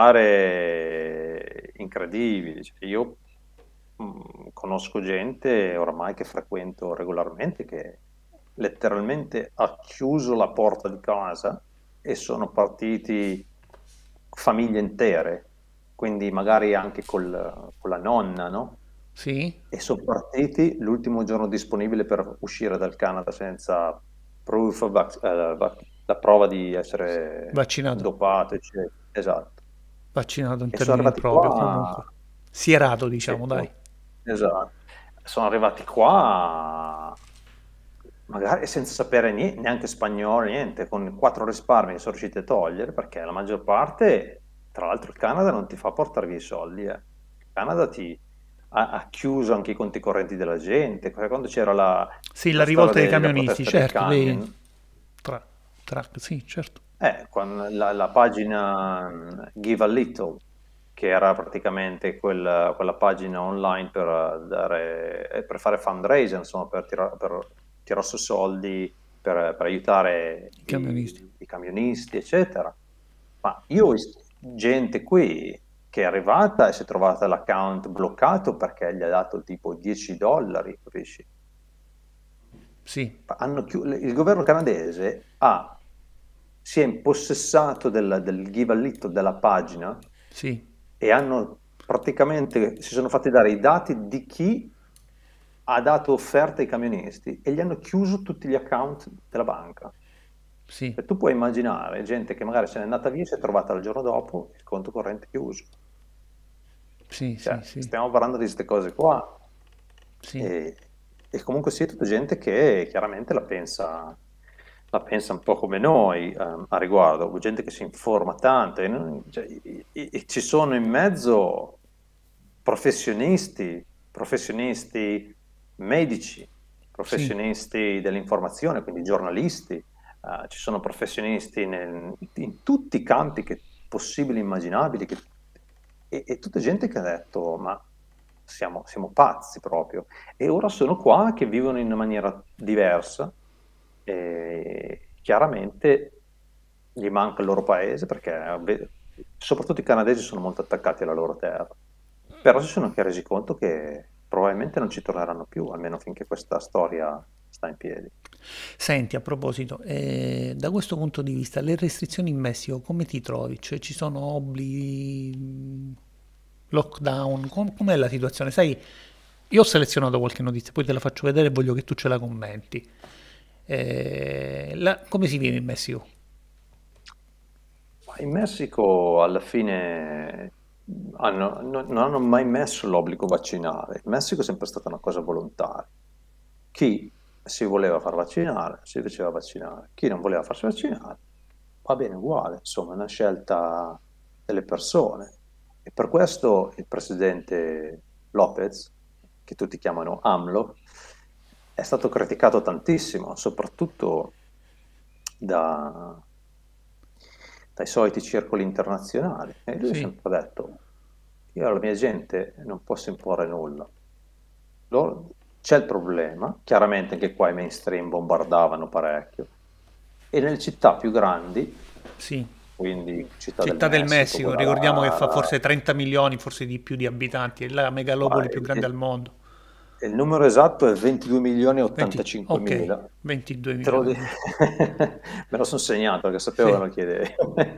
raccontare incredibili. Cioè, io mh, conosco gente oramai che frequento regolarmente che letteralmente ha chiuso la porta di casa e sono partiti famiglie intere, quindi magari anche col- con la nonna, no? sì, E sono partiti l'ultimo giorno disponibile per uscire dal Canada senza proof of vac- eh, vac- la prova di essere vaccinato, dopato, eccetera. Esatto. vaccinato in E sono termini arrivati improprio qua, comunque. Sierato, sì, diciamo, dai. no, esatto. Sono arrivati qua magari senza sapere niente, neanche spagnolo, niente, con quattro risparmi che sono riusciti a togliere, perché la maggior parte, tra l'altro il Canada non ti fa portare via i soldi, eh. Il Canada ti ha, ha chiuso anche i conti correnti della gente. Quando c'era la, Sì, la la storia rivolta dei della camionisti, protesta dei certo, dei camion, tra, tra, sì, certo. eh, con la, la pagina mm, Give a Little, che era praticamente quel- quella pagina online per, eh, dare, eh, per fare fundraising, insomma, per tirare per tirar su soldi per, per aiutare I camionisti. i, i camionisti, eccetera. Ma io ho visto gente qui che è arrivata e si è trovata l'account bloccato perché gli ha dato tipo dieci dollari, capisci? Sì, Hanno chiu- il governo canadese ha, si è impossessato del, del give a little della pagina sì, e hanno praticamente si sono fatti dare i dati di chi ha dato offerte ai camionisti e gli hanno chiuso tutti gli account della banca. sì, E tu puoi immaginare gente che magari se n'è andata via e si è trovata il giorno dopo il conto corrente chiuso. sì, sì, Cioè, sì, stiamo parlando di queste cose qua. sì, E, e comunque sia tutta gente che chiaramente la pensa, la pensa un po' come noi ehm, a riguardo, gente che si informa tanto e, non- cioè, e- e- e ci sono in mezzo professionisti, professionisti medici, sì, professionisti dell'informazione, quindi giornalisti, eh, ci sono professionisti nel- in tutti i campi che possibili e immaginabili, che- e, e tutta gente che ha detto, ma siamo, siamo pazzi proprio. E ora sono qua che vivono in una maniera diversa, e chiaramente gli manca il loro paese perché ve- soprattutto i canadesi sono molto attaccati alla loro terra, però si sono anche resi conto che probabilmente non ci torneranno più, almeno finché questa storia sta in piedi. Senti, a proposito, eh, da questo punto di vista, le restrizioni in Messico come ti trovi? Cioè ci sono obblighi, mh, lockdown, com- com'è la situazione? Sai, io ho selezionato qualche notizia, poi te la faccio vedere e voglio che tu ce la commenti. Eh, la- come si vive in Messico? Ma in Messico alla fine hanno- non non hanno mai messo l'obbligo vaccinale. In Messico è sempre stata una cosa volontaria. Chi si voleva far vaccinare si faceva vaccinare, chi non voleva farsi vaccinare va bene uguale, insomma, è una scelta delle persone. E per questo il presidente Lopez, che tutti chiamano AMLO, è stato criticato tantissimo, soprattutto da- dai soliti circoli internazionali. E lui ha Sì, sempre detto, io alla mia gente non posso imporre nulla. Loro- C'è il problema, chiaramente anche qua i mainstream bombardavano parecchio, e nelle città più grandi, sì. quindi Città del Città del Messico, Messico, ricordiamo che fa Guadalajara, forse trenta milioni, forse di più di abitanti, è la ma megalopoli più il, grande al il- mondo. il numero esatto è ventidue milioni e venti, ok, ottantacinque mila. ventidue Te lo milioni, dico, giusto. me lo sono segnato perché sapevo che Sì. lo chiedevi.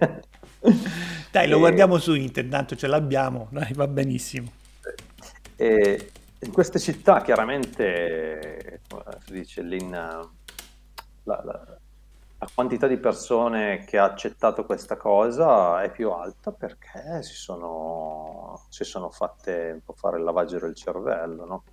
Dai, lo E, guardiamo su internet, tanto ce l'abbiamo, dai, va benissimo. e in queste città chiaramente, come si dice, l'in- la, la- la quantità di persone che ha accettato questa cosa è più alta perché si sono, si sono fatte un po' fare il lavaggio del cervello, no?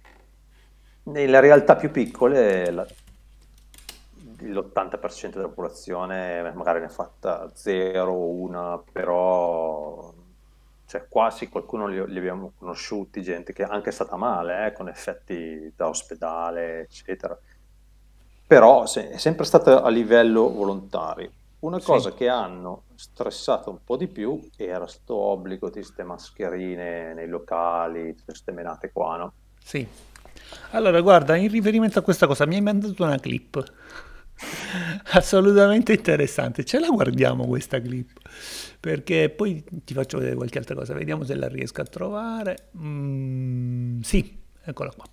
Nelle realtà più piccole la- l'ottanta per cento della popolazione magari ne ha fatta zero, una, però cioè, quasi qualcuno li, li abbiamo conosciuti, gente che è anche stata male, eh, con effetti da ospedale, eccetera. Però se- è sempre stata a livello volontario. Una Sì, cosa che hanno stressato un po' di più era sto obbligo di queste mascherine nei locali, tutte queste menate qua, no? sì. Allora, guarda, in riferimento a questa cosa mi hai mandato una clip assolutamente interessante. Ce la guardiamo questa clip perché poi ti faccio vedere qualche altra cosa. Vediamo se la riesco a trovare. Mm, sì, eccola qua.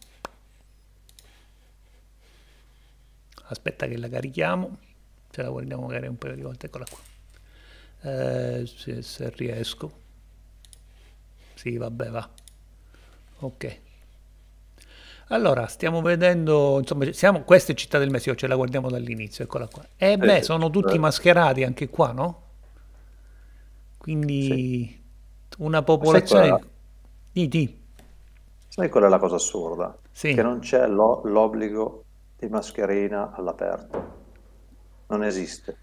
Aspetta che la carichiamo. Ce la guardiamo magari un paio di volte. Eccola qua. Eh, se, se riesco. Sì, vabbè, va. Ok. Allora, stiamo vedendo, insomma, siamo, questa è Città del Messico, ce la guardiamo dall'inizio, eccola qua. E Sì, beh, sì. sono tutti Eh, mascherati anche qua, no? sì. Quindi una Ma sai qual è la, popolazione di, di, sai qual è la cosa assurda? Che sì. non c'è l'o- l'obbligo di mascherina all'aperto. Non esiste.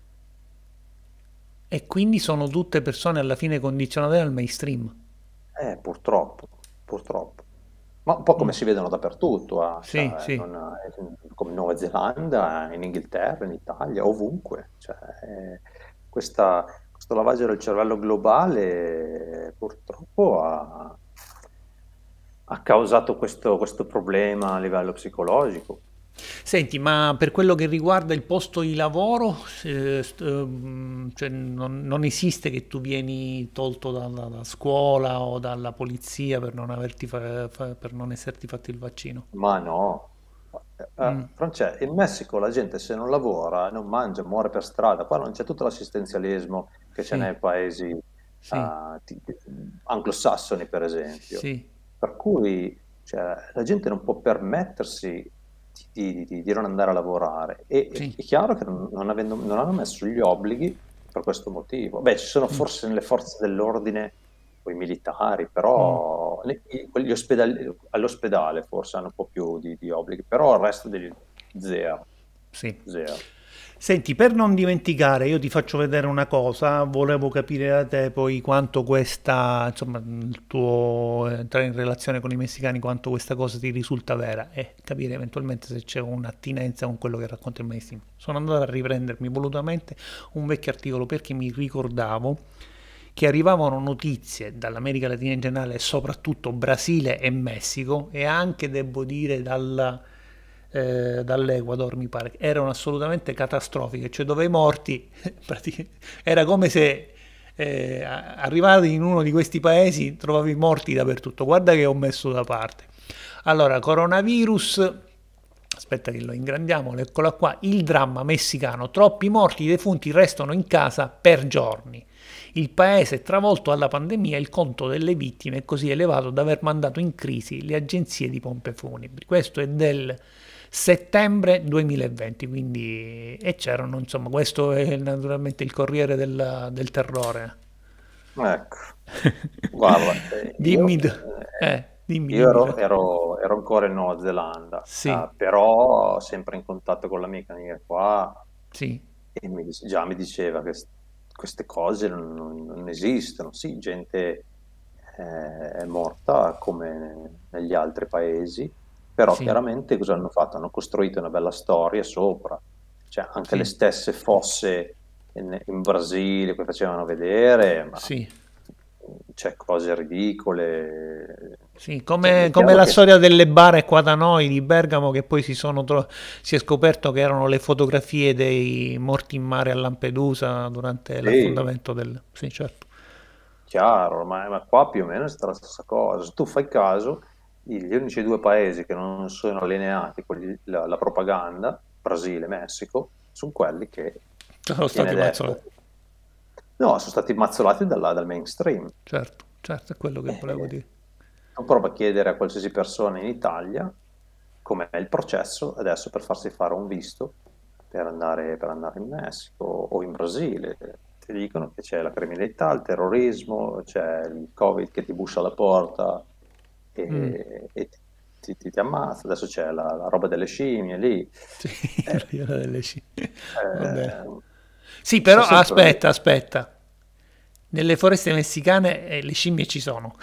E quindi sono tutte persone alla fine condizionate dal mainstream. Eh, purtroppo, purtroppo. Ma un po' come Mm. si vedono dappertutto, ah, Sì, cioè, sì, non- eh, come in Nuova Zelanda, in Inghilterra, in Italia, ovunque. Cioè, eh, questa- questo lavaggio del cervello globale eh, purtroppo ha, ha causato questo, questo problema a livello psicologico. senti, ma per quello che riguarda il posto di lavoro, eh, st- ehm, cioè non, non esiste che tu vieni tolto dalla, dalla scuola o dalla polizia per non averti fa- fa- per non esserti fatto il vaccino. Ma no, eh, Mm, eh, Francesco, in Messico la gente se non lavora, non mangia, muore per strada. Qua non c'è tutto l'assistenzialismo che c'è sì, nei paesi sì, eh, ti- anglosassoni, per esempio. sì, Per cui cioè, la gente non può permettersi di, di- di- di non andare a lavorare. E e- sì. è chiaro che non, non avendo- non hanno messo gli obblighi per questo motivo. Beh, ci sono Mm, forse nelle forze dell'ordine o i militari, mm, però le- i- quelli ospedali- all'ospedale forse hanno un po' più di, di obblighi, però il resto degli zero, sì. zero. Senti, per non dimenticare, io ti faccio vedere una cosa, volevo capire da te poi quanto questa, insomma, il tuo entrare in relazione con i messicani, quanto questa cosa ti risulta vera e capire eventualmente se c'è un'attinenza con quello che racconta il mainstream. Sono andato a riprendermi volutamente un vecchio articolo perché mi ricordavo che arrivavano notizie dall'America Latina in generale, soprattutto Brasile e Messico, e anche, devo dire, dalla, eh, dall'Ecuador, mi pare, erano assolutamente catastrofiche, cioè dove i morti, era come se eh, arrivati in uno di questi paesi trovavi morti dappertutto. Guarda che ho messo da parte. Allora, coronavirus, aspetta che lo ingrandiamo, eccola qua, il dramma messicano, troppi morti, i defunti restano in casa per giorni. Il paese è travolto dalla pandemia e il conto delle vittime è così elevato da aver mandato in crisi le agenzie di pompe funebri. Questo è del settembre duemilaventi, quindi e c'erano, insomma, questo è naturalmente il Corriere del, del Terrore. Ecco, guarda, eh, Dimmi, io, tu- eh, eh, dimmi, io dimmi. ero, Fra- ero- ero ancora in Nuova Zelanda, Sì, eh, però sempre in contatto con l'amica mia qua sì, e mi dice- già mi diceva che s- queste cose non, non- non esistono. Sì, gente eh, è morta come negli altri paesi, però sì, chiaramente cosa hanno fatto? Hanno costruito una bella storia sopra, cioè anche le sì, stesse fosse in, in Brasile che facevano vedere, ma sì. c'è cose ridicole. Sì, Cioè, come, è come chiaro la che storia delle bare qua da noi di Bergamo, che poi si sono tro- si è scoperto che erano le fotografie dei morti in mare a Lampedusa durante sì, l'affondamento del... Sì, certo. chiaro, ma, ma qua più o meno è stata la stessa cosa. Se tu fai caso, gli unici due paesi che non sono allineati con gli- la, la propaganda, Brasile e Messico, sono quelli che Sono stati viene mazzolati. detto, no, sono stati mazzolati dalla- dal mainstream. Certo, certo, è quello che volevo Eh, dire. tu prova a chiedere a qualsiasi persona in Italia com'è il processo adesso per farsi fare un visto per andare, per andare in Messico o in Brasile. Ti dicono che c'è la criminalità, il terrorismo, c'è il Covid che ti bussa alla porta Mm, e, e ti, ti- ti ammazza. Adesso c'è la, la roba delle scimmie lì. sì, Eh, l'ira delle scie. Va bene. eh, Sì, sta però sempre lì. aspetta, aspetta. Nelle foreste messicane eh, le scimmie ci sono.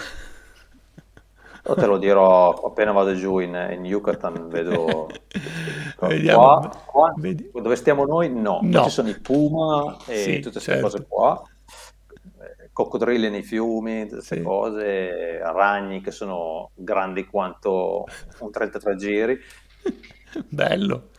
Io te lo dirò appena vado giù in, in Yucatan, vedo, ti dico, Vediamo. qua, qua, Vedi. dove stiamo noi, no, qua ci No. sono i puma e Sì, tutte queste cose certo. qua, eh, coccodrilli nei fiumi, tutte queste Sì. cose, ragni che sono grandi quanto un trentatré giri, Bello.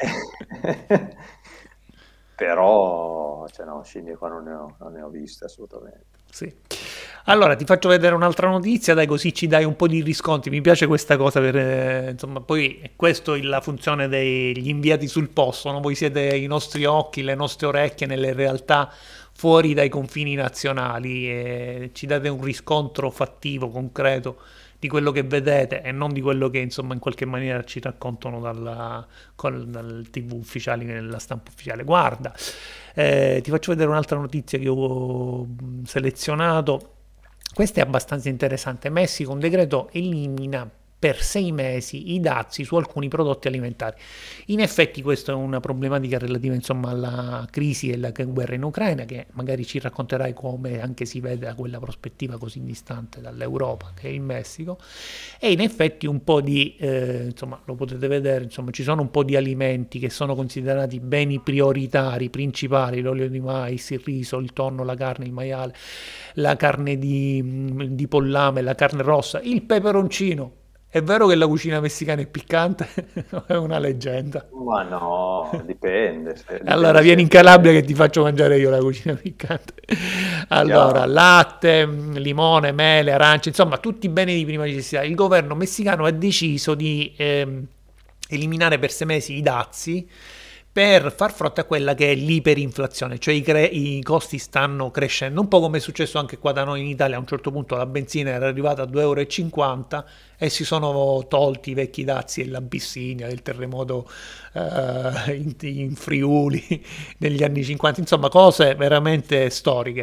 però, cioè no, scimmie qua non ne ho, non ne ho viste assolutamente. Sì. Allora, ti faccio vedere un'altra notizia, dai, così ci dai un po' di riscontri. Mi piace questa cosa, per, eh, insomma, poi è questa è la funzione degli inviati sul posto, no? Voi siete i nostri occhi, le nostre orecchie nelle realtà fuori dai confini nazionali e ci date un riscontro fattivo, concreto di quello che vedete e non di quello che, insomma, in qualche maniera ci raccontano dalla, col, dal T V ufficiali, nella stampa ufficiale. Guarda, eh, ti faccio vedere un'altra notizia che ho mh, selezionato. Questa è abbastanza interessante. Messico, un decreto elimina per sei mesi i dazi su alcuni prodotti alimentari. In effetti questa è una problematica relativa, insomma, alla crisi e alla guerra in Ucraina, che magari ci racconterai come anche si vede da quella prospettiva così distante dall'Europa che è il Messico. E in effetti un po' di, eh, insomma, lo potete vedere, insomma, ci sono un po' di alimenti che sono considerati beni prioritari, principali: l'olio di mais, il riso, il tonno, la carne, il maiale, la carne di, di pollame, la carne rossa, il peperoncino. È vero che la cucina messicana è piccante? È una leggenda. Ma no, dipende, se- Allora dipende vieni in se, Calabria che ti faccio mangiare io la cucina piccante. Allora, chiaro. latte, mh, limone, mele, arance, insomma, tutti i beni di prima necessità. Il governo messicano ha deciso di ehm, eliminare per sei mesi i dazi per far fronte a quella che è l'iperinflazione, cioè i, cre- i costi stanno crescendo, un po' come è successo anche qua da noi in Italia. A un certo punto la benzina era arrivata a due euro e cinquanta e si sono tolti i vecchi dazi dell'Abissinia, del terremoto eh, in, in Friuli negli anni cinquanta, insomma cose veramente storiche.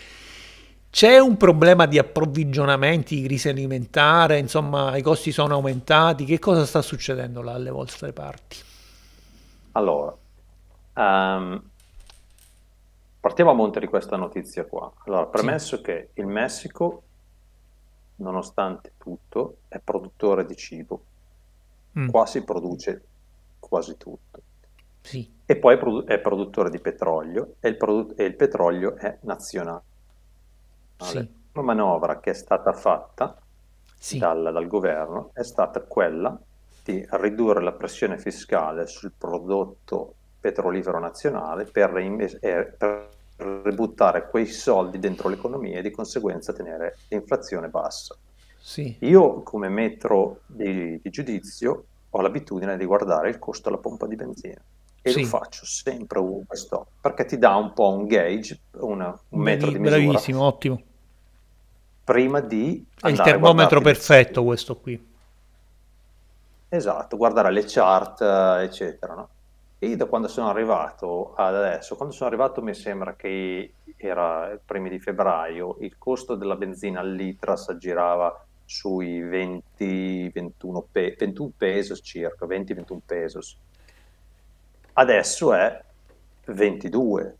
C'è un problema di approvvigionamenti, di crisi alimentare, insomma i costi sono aumentati, che cosa sta succedendo là alle vostre parti? Allora, ehm, partiamo a monte di questa notizia qua. Allora, Sì. premesso che il Messico, nonostante tutto, è produttore di cibo. Mm, Qua si produce quasi tutto. sì. E poi è produ- è produttore di petrolio e il, produ- e il petrolio è nazionale. sì, Una manovra che è stata fatta sì, dal, dal governo è stata quella di ridurre la pressione fiscale sul prodotto petrolifero nazionale per, reinves- eh, per ributtare quei soldi dentro l'economia e di conseguenza tenere l'inflazione bassa. sì, Io come metro di, di giudizio ho l'abitudine di guardare il costo alla pompa di benzina e lo sì. faccio sempre ovunque sto, perché ti dà un po' un gauge, una- un metro Bravi- di misura bravissimo, ottimo. prima di È il andare a termometro guardarti le perfetto cifre. questo qui. Esatto, guardare le chart, eh, eccetera, no? E io da quando sono arrivato ad adesso, quando sono arrivato mi sembra che era i primi di febbraio, il costo della benzina al litro si aggirava sui venti ventuno, pe- ventuno pesos circa, venti ventuno pesos. Adesso è ventidue,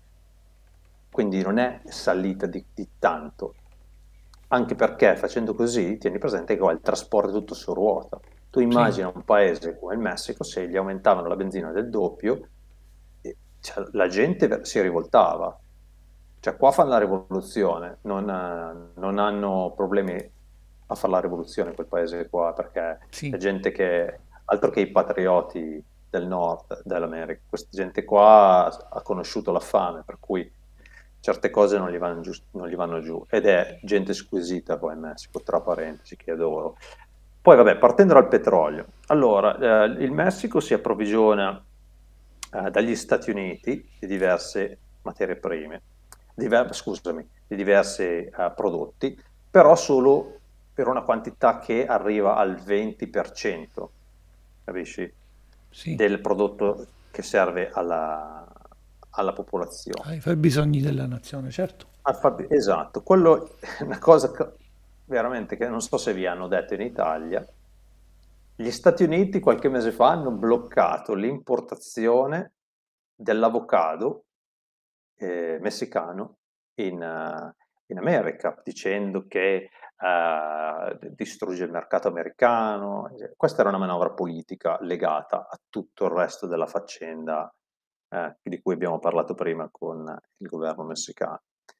quindi non è salita di, di tanto, anche perché facendo così tieni presente che qua il trasporto è tutto su ruota. Tu Sì, immagina un paese come il Messico, se gli aumentavano la benzina del doppio, eh, cioè, la gente si rivoltava. Cioè qua fanno la rivoluzione, non, eh, non hanno problemi a fare la rivoluzione in quel paese qua, perché è sì, gente che, altro che i patrioti del nord dell'America, questa gente qua ha conosciuto la fame, per cui certe cose non gli vanno giù, non gli vanno giù. Ed è gente squisita qua in Messico, tra parentesi, che adoro. Poi vabbè, partendo dal petrolio. Allora, eh, il Messico si approvvigiona eh, dagli Stati Uniti di diverse materie prime, diver- scusami, di diversi eh, prodotti, però solo per una quantità che arriva al venti per cento, capisci? sì. Del prodotto che serve alla, alla popolazione. Ai fabbisogni della nazione, certo. Alfabe- esatto, quello è una cosa che, veramente che non so se vi hanno detto in Italia. Gli Stati Uniti qualche mese fa hanno bloccato l'importazione dell'avocado eh, messicano in, eh, in America, dicendo che eh, distrugge il mercato americano. Questa era una manovra politica legata a tutto il resto della faccenda eh, di cui abbiamo parlato prima con il governo messicano.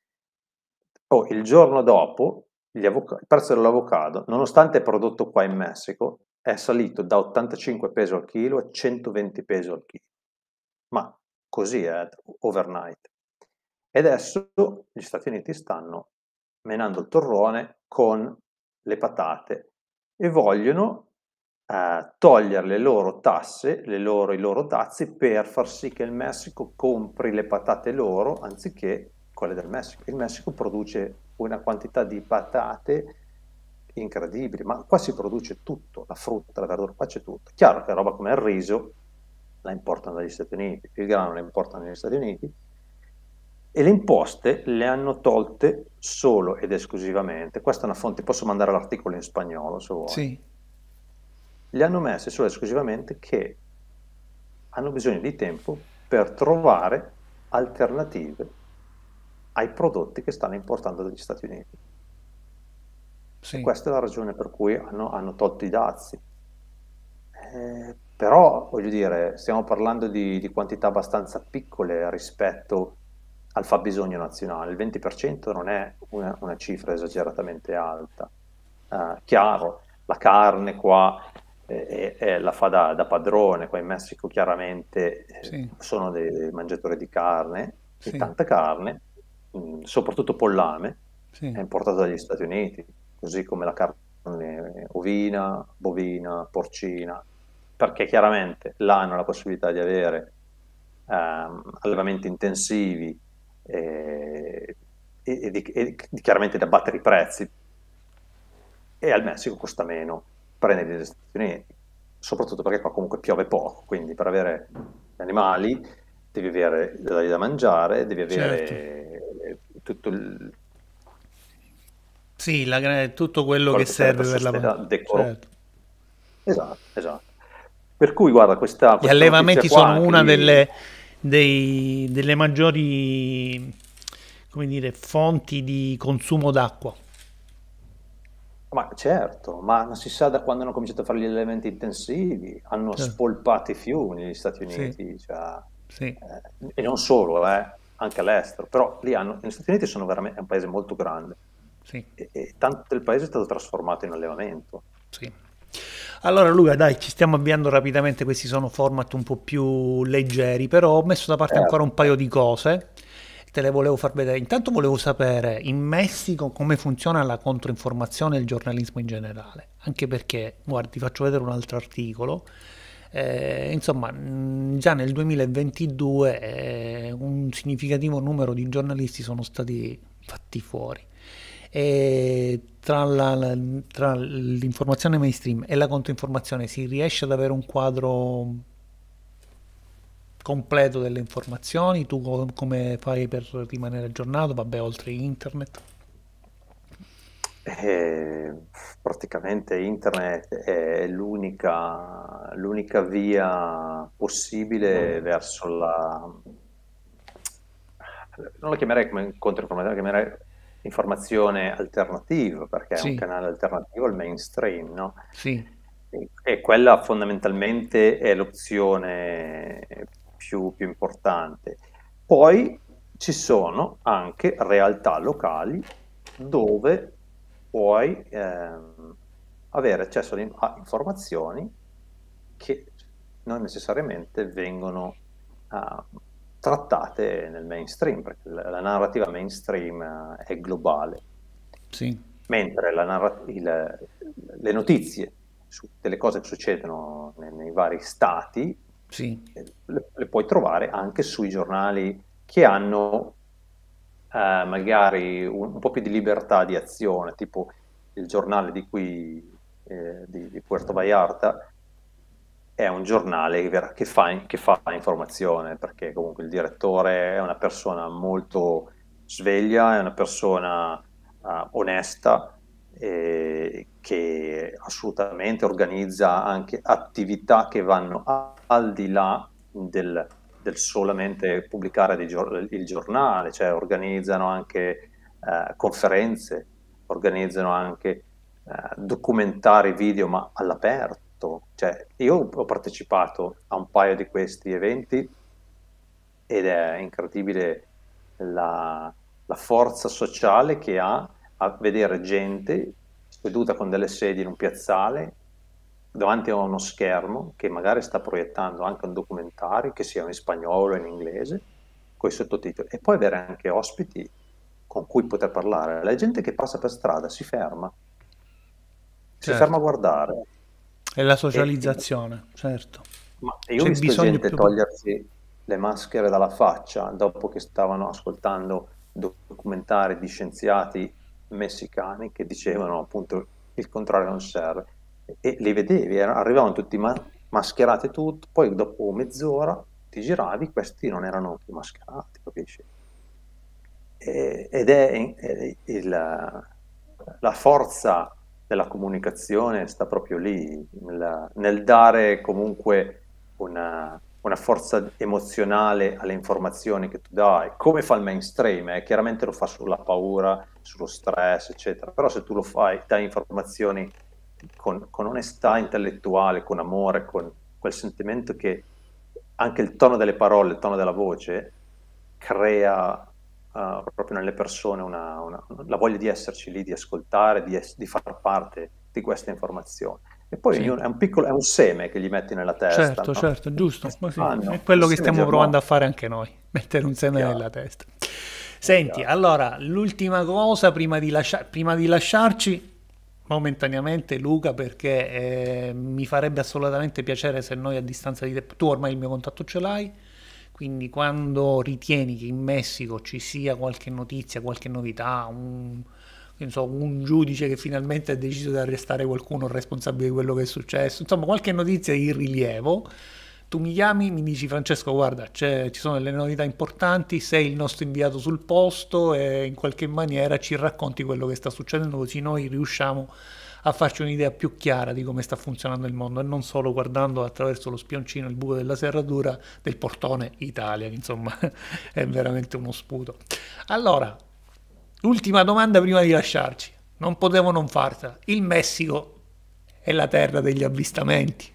Oh, il giorno dopo gli avoca- il prezzo dell'avocado, nonostante è prodotto qua in Messico, è salito da ottantacinque peso al chilo a centoventi peso al chilo. Ma così è, overnight. E adesso gli Stati Uniti stanno menando il torrone con le patate e vogliono eh, togliere le loro tasse, le loro, i loro dazi per far sì che il Messico compri le patate loro anziché quelle del Messico. Il Messico produce una quantità di patate incredibili, ma qua si produce tutto, la frutta, la verdura, qua c'è tutto. Chiaro che roba come il riso la importano dagli Stati Uniti, il grano la importano negli Stati Uniti e le imposte le hanno tolte solo ed esclusivamente, questa è una fonte, posso mandare l'articolo in spagnolo se vuoi, Sì, le hanno messe solo ed esclusivamente che hanno bisogno di tempo per trovare alternative ai prodotti che stanno importando dagli Stati Uniti. E sì. questa è la ragione per cui hanno, hanno tolto i dazi. Eh, però, voglio dire, stiamo parlando di, di quantità abbastanza piccole rispetto al fabbisogno nazionale. Il venti per cento non è una, una cifra esageratamente alta. Eh, chiaro, la carne qua eh, eh, la fa da, da padrone, qua in Messico chiaramente eh, Sì, sono dei, dei mangiatori di carne, e sì, tanta carne, mh, soprattutto pollame, sì, è importata dagli Stati Uniti, così come la carne ovina, bovina, porcina, perché chiaramente là hanno la possibilità di avere ehm, allevamenti intensivi eh, e, e di, e di- chiaramente di abbattere i prezzi e al Messico costa meno prendere dagli Stati Uniti, soprattutto perché qua comunque piove poco, quindi per avere gli animali devi avere da, da mangiare, devi certo. avere eh, tutto il, Sì, la gra- tutto quello quello che che serve per serve per la... pa- sostenere, decoro. Certo. Esatto, esatto. Per cui guarda, questa, Gli questa notizia allevamenti qua sono anche una di... delle, dei- delle maggiori, come dire, fonti di consumo d'acqua. Ma certo, ma non si sa da quando hanno cominciato a fare gli allevamenti intensivi, hanno Certo. spolpato i fiumi negli Stati Sì, Uniti, cioè, sì, eh, e non solo, eh, anche all'estero, però lì hanno, negli Stati Uniti sono veramente, è un paese molto grande Sì, e, e tanto del paese è stato trasformato in allevamento. sì. Allora Luca, dai, ci stiamo avviando rapidamente, questi sono format un po' più leggeri, però ho messo da parte ancora un Certo. paio di cose, te le volevo far vedere. Intanto volevo sapere in Messico come funziona la controinformazione e il giornalismo in generale, anche perché, guarda, ti faccio vedere un altro articolo. Eh, insomma, mh, già nel duemilaventidue eh, un significativo numero di giornalisti sono stati fatti fuori. E tra la- la- tra l'informazione mainstream e la controinformazione si riesce ad avere un quadro completo delle informazioni? Tu co- come fai per rimanere aggiornato? Vabbè, oltre internet. E praticamente internet è l'unica l'unica via possibile verso la... Non la chiamerei come controinformazione, la chiamerei informazione alternativa, perché è un Sì, canale alternativo al mainstream, no? sì, E, e quella fondamentalmente è l'opzione più, più importante. Poi ci sono anche realtà locali dove puoi ehm, avere accesso a a informazioni che non necessariamente vengono ah, trattate nel mainstream, perché la, la narrativa mainstream eh, è globale, sì, mentre la narra- il- le notizie su delle cose che succedono nei, nei vari stati sì, eh, le, le puoi trovare anche sui giornali che hanno eh, magari un, un po' più di libertà di azione, tipo il giornale di qui, eh, di, di Puerto Vallarta, è un giornale che ver- che fa, che fa informazione, perché comunque il direttore è una persona molto sveglia, è una persona eh, onesta, eh, che assolutamente organizza anche attività che vanno a- al di là del, del solamente pubblicare dei gior- il giornale, cioè organizzano anche eh, conferenze, organizzano anche eh, documentari video ma all'aperto. Cioè, io ho partecipato a un paio di questi eventi ed è incredibile la, la forza sociale che ha a vedere gente seduta con delle sedie in un piazzale davanti a uno schermo che magari sta proiettando anche un documentario, che sia in spagnolo o in inglese, con i sottotitoli, e poi avere anche ospiti con cui poter parlare. La gente che passa per strada si ferma, si ferma certo. a guardare. E la E, e- socializzazione, certo. ma io ho C'è visto bisogno gente più... togliersi le maschere dalla faccia dopo che stavano ascoltando documentari di scienziati messicani che dicevano appunto il contrario non serve. E li vedevi, era- arrivavano tutti ma- mascherati e tutto, poi dopo mezz'ora ti giravi, questi non erano più mascherati, capisci? E- ed è, è il- la forza della comunicazione sta proprio lì, nel, nel dare comunque una, una forza emozionale alle informazioni che tu dai, come fa il mainstream, eh, chiaramente lo fa sulla paura, sullo stress, eccetera, però se tu lo fai, dai informazioni con, con onestà intellettuale, con amore, con quel sentimento che anche il tono delle parole, il tono della voce crea uh, proprio nelle persone una, una, la voglia di esserci lì, di ascoltare, di, es- di far parte di questa informazione. E poi Sì. ognuno, è un piccolo, è un seme che gli metti nella testa, Certo, no? certo, giusto, ma sì, è Quest'anno, un quello che seme stiamo provando germoglia, a fare anche noi, mettere un è seme nella chiaro, testa. è Senti, chiaro. allora, l'ultima cosa prima di, lascia- prima di lasciarci, momentaneamente Luca, perché eh, mi farebbe assolutamente piacere se noi a distanza di tempo, tu ormai il mio contatto ce l'hai, quindi quando ritieni che in Messico ci sia qualche notizia, qualche novità, un, che ne so, un giudice che finalmente ha deciso di arrestare qualcuno responsabile di quello che è successo, insomma qualche notizia di rilievo, tu mi chiami, mi dici Francesco, guarda, c'è- ci sono delle novità importanti, sei il nostro inviato sul posto e in qualche maniera ci racconti quello che sta succedendo, così noi riusciamo a farci un'idea più chiara di come sta funzionando il mondo e non solo guardando attraverso lo spioncino il buco della serratura del portone Italia, che insomma è veramente uno sputo. Allora, ultima domanda prima di lasciarci, non potevo non fartela. Il Messico è la terra degli avvistamenti.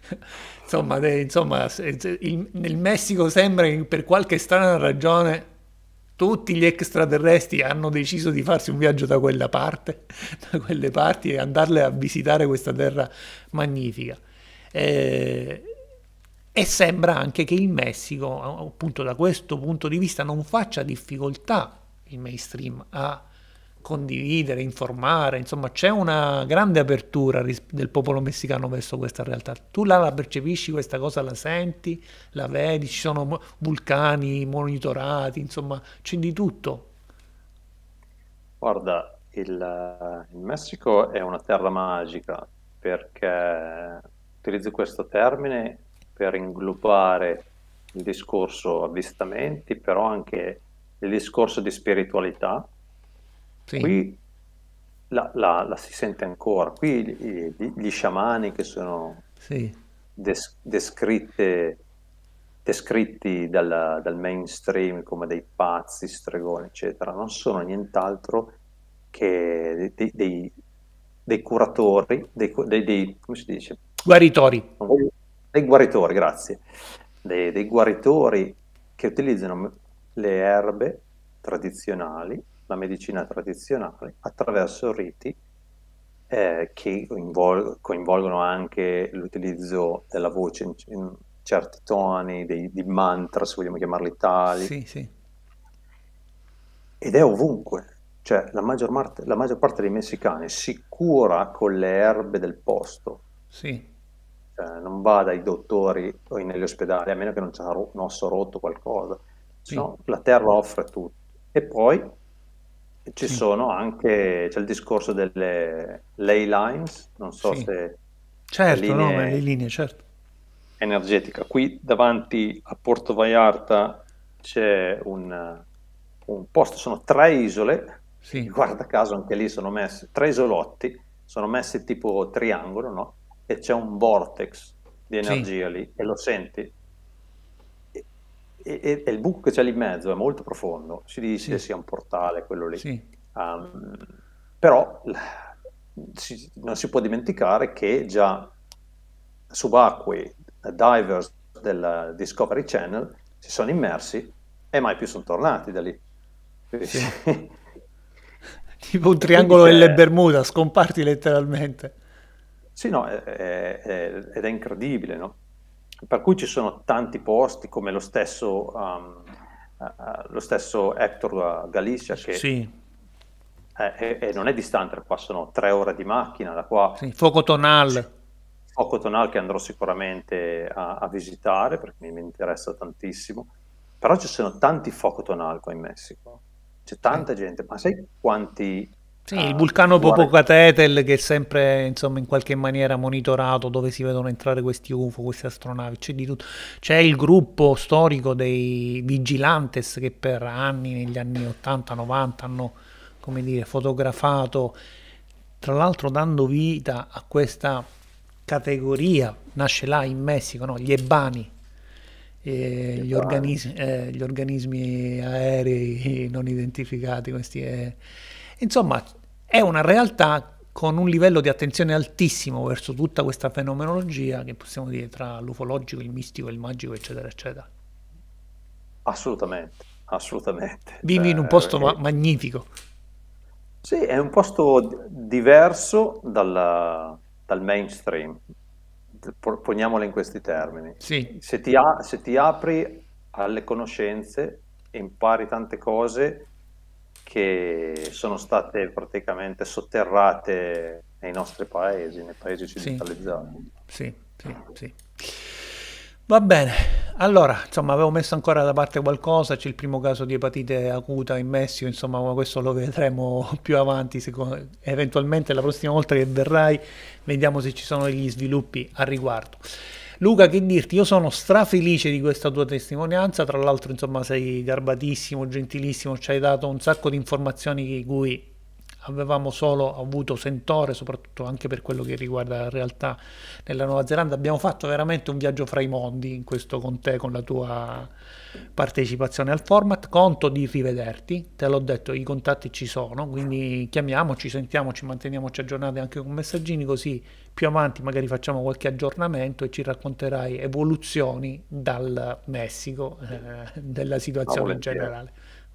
Insomma, de- insomma, se- se- il- nel Messico sembra che per qualche strana ragione tutti gli extraterrestri hanno deciso di farsi un viaggio da quella parte, da quelle parti e andarle a visitare questa terra magnifica. Eh, e sembra anche che il Messico, appunto da questo punto di vista, non faccia difficoltà il mainstream a condividere, informare, insomma c'è una grande apertura del popolo messicano verso questa realtà. Tu là la percepisci questa cosa, la senti, la vedi, ci sono vulcani monitorati, insomma c'è di tutto. Guarda, il, il Messico è una terra magica perché utilizzo questo termine per inglobare il discorso avvistamenti, però anche il discorso di spiritualità. Sì, Qui la, la- la si sente ancora, qui gli, gli- gli sciamani che sono sì, des- descritte- descritti dal, dal mainstream come dei pazzi, stregoni, eccetera, non sono nient'altro che dei, dei- dei curatori, dei, cu- dei- dei- come si dice? guaritori, Non voglio- Dei guaritori, grazie. Dei, dei guaritori che utilizzano le erbe tradizionali, la medicina tradizionale, attraverso riti eh, che coinvol- coinvolgono anche l'utilizzo della voce in, in certi toni, dei, di mantra, se vogliamo chiamarli tali, sì, sì, ed è ovunque. Cioè, la maggior, marte- la maggior parte dei messicani si cura con le erbe del posto, sì, cioè, non va dai dottori o negli ospedali, a meno che non c'è un osso rotto qualcosa. Se sì, no, la terra offre tutto. E poi ci sì, sono anche, c'è il discorso delle ley lines, non so sì, se le certo, no, ma le linee linee, certo, energetiche. Qui davanti a Porto Vallarta c'è un, un posto, sono tre isole, che sì, guarda caso anche lì sono messi, tre isolotti, sono messi tipo triangolo, no? E c'è un vortex di sì, energia lì e lo senti. E, e- e il buco che c'è lì in mezzo è molto profondo, si dice sì, sia un portale quello lì. sì, Um, però l- si- non si può dimenticare che già subacquei divers del Discovery Channel si sono immersi e mai più sono tornati da lì. Quindi, sì. sì. Tipo un E quindi triangolo delle c'è, Bermuda, scomparti letteralmente. sì, no, è- è- è- ed è incredibile, no? Per cui ci sono tanti posti come lo stesso, um, eh, eh, lo stesso Hector Galicia che Sì, è- è- è- non è distante, qua sono tre ore di macchina da qua. sì, Foco Sì. Tonal, Foco Tonal che andrò sicuramente a, a visitare perché mi, mi interessa tantissimo, però ci sono tanti Foco Tonal qua in Messico, c'è sì. tanta gente, ma sai quanti Sì, il um, vulcano guardi- Popocatépetl che è sempre, insomma, in qualche maniera monitorato, dove si vedono entrare questi U F O, queste astronavi, c'è di tutto. C'è il gruppo storico dei Vigilantes che per anni, negli anni ottanta novanta, hanno, come dire, fotografato, tra l'altro dando vita a questa categoria, nasce là in Messico, no? Gli ebani, eh, che gli brani. organismi, eh, gli organismi aerei non identificati, questi, eh. Insomma, è una realtà con un livello di attenzione altissimo verso tutta questa fenomenologia che possiamo dire tra l'ufologico, il mistico, il magico, eccetera, eccetera. Assolutamente, assolutamente. Vivi in un Cioè, posto ma- è- magnifico. sì, è un posto d- diverso dal, dal mainstream, po- poniamolo in questi termini. Sì, Se ti, a- se ti apri alle conoscenze, impari tante cose che sono state praticamente sotterrate nei nostri paesi, nei paesi sì, occidentalizzati. sì, sì, sì. Va bene, allora, insomma, avevo messo ancora da parte qualcosa, c'è il primo caso di epatite acuta in Messico, insomma, ma questo lo vedremo più avanti, secondo- eventualmente la prossima volta che verrai, vediamo se ci sono degli sviluppi a riguardo. Luca, che dirti, io sono strafelice di questa tua testimonianza, tra l'altro, insomma, sei garbatissimo, gentilissimo, ci hai dato un sacco di informazioni di cui avevamo solo avuto sentore, soprattutto anche per quello che riguarda la realtà nella Nuova Zelanda. Abbiamo fatto veramente un viaggio fra i mondi in questo con te, con la tua partecipazione al format. Conto di rivederti, te l'ho detto, i contatti ci sono, quindi chiamiamoci, sentiamoci, manteniamoci aggiornati anche con messaggini, così più avanti magari facciamo qualche aggiornamento e ci racconterai evoluzioni dal Messico, eh, della Ma situazione in volentieri. generale.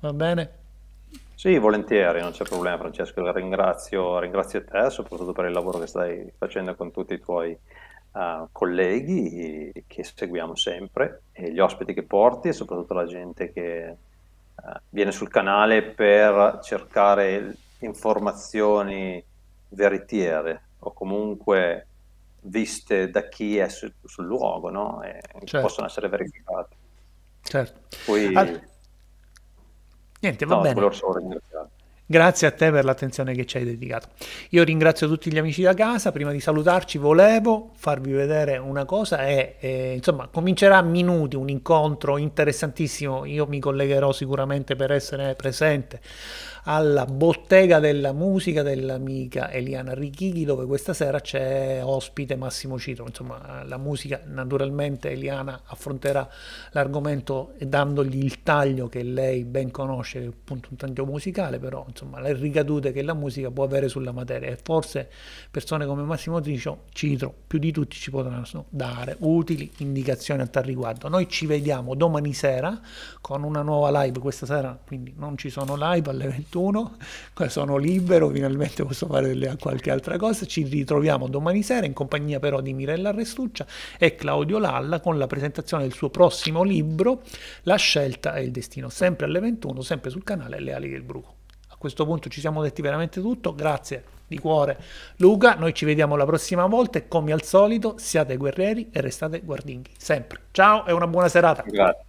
va bene? Sì, volentieri, non c'è problema Francesco, ringrazio, ringrazio te soprattutto per il lavoro che stai facendo con tutti i tuoi eh, colleghi che seguiamo sempre e gli ospiti che porti e soprattutto la gente che eh, viene sul canale per cercare informazioni veritiere o comunque viste da chi è sul, sul luogo, no? E che Certo, possono essere verificate. certo. Poi, Al- niente, va no, ti bene. volevo solo ringraziare. Grazie a te per l'attenzione che ci hai dedicato. Io ringrazio tutti gli amici da casa. Prima di salutarci, volevo farvi vedere una cosa e, e, insomma, comincerà a minuti un incontro interessantissimo. Io mi collegherò sicuramente per essere presente alla Bottega della Musica dell'amica Eliana Richighi, dove questa sera c'è ospite Massimo Citro. Insomma, la musica, naturalmente Eliana affronterà l'argomento dandogli il taglio che lei ben conosce, che è appunto un taglio musicale, però insomma le ricadute che la musica può avere sulla materia, e forse persone come Massimo Tricio, Citro più di tutti ci potranno dare utili indicazioni a tal riguardo. Noi ci vediamo domani sera con una nuova live. Questa sera quindi non ci sono live alle ventuno, sono libero, finalmente posso fare delle, qualche altra cosa. Ci ritroviamo domani sera in compagnia però di Mirella Restuccia e Claudio Lalla con la presentazione del suo prossimo libro La scelta è il destino, sempre alle ventuno, sempre sul canale Le ali del bruco. A questo punto ci siamo detti veramente tutto. Grazie di cuore Luca, noi ci vediamo la prossima volta e come al solito siate guerrieri e restate guardinghi sempre. Ciao e una buona serata. Grazie.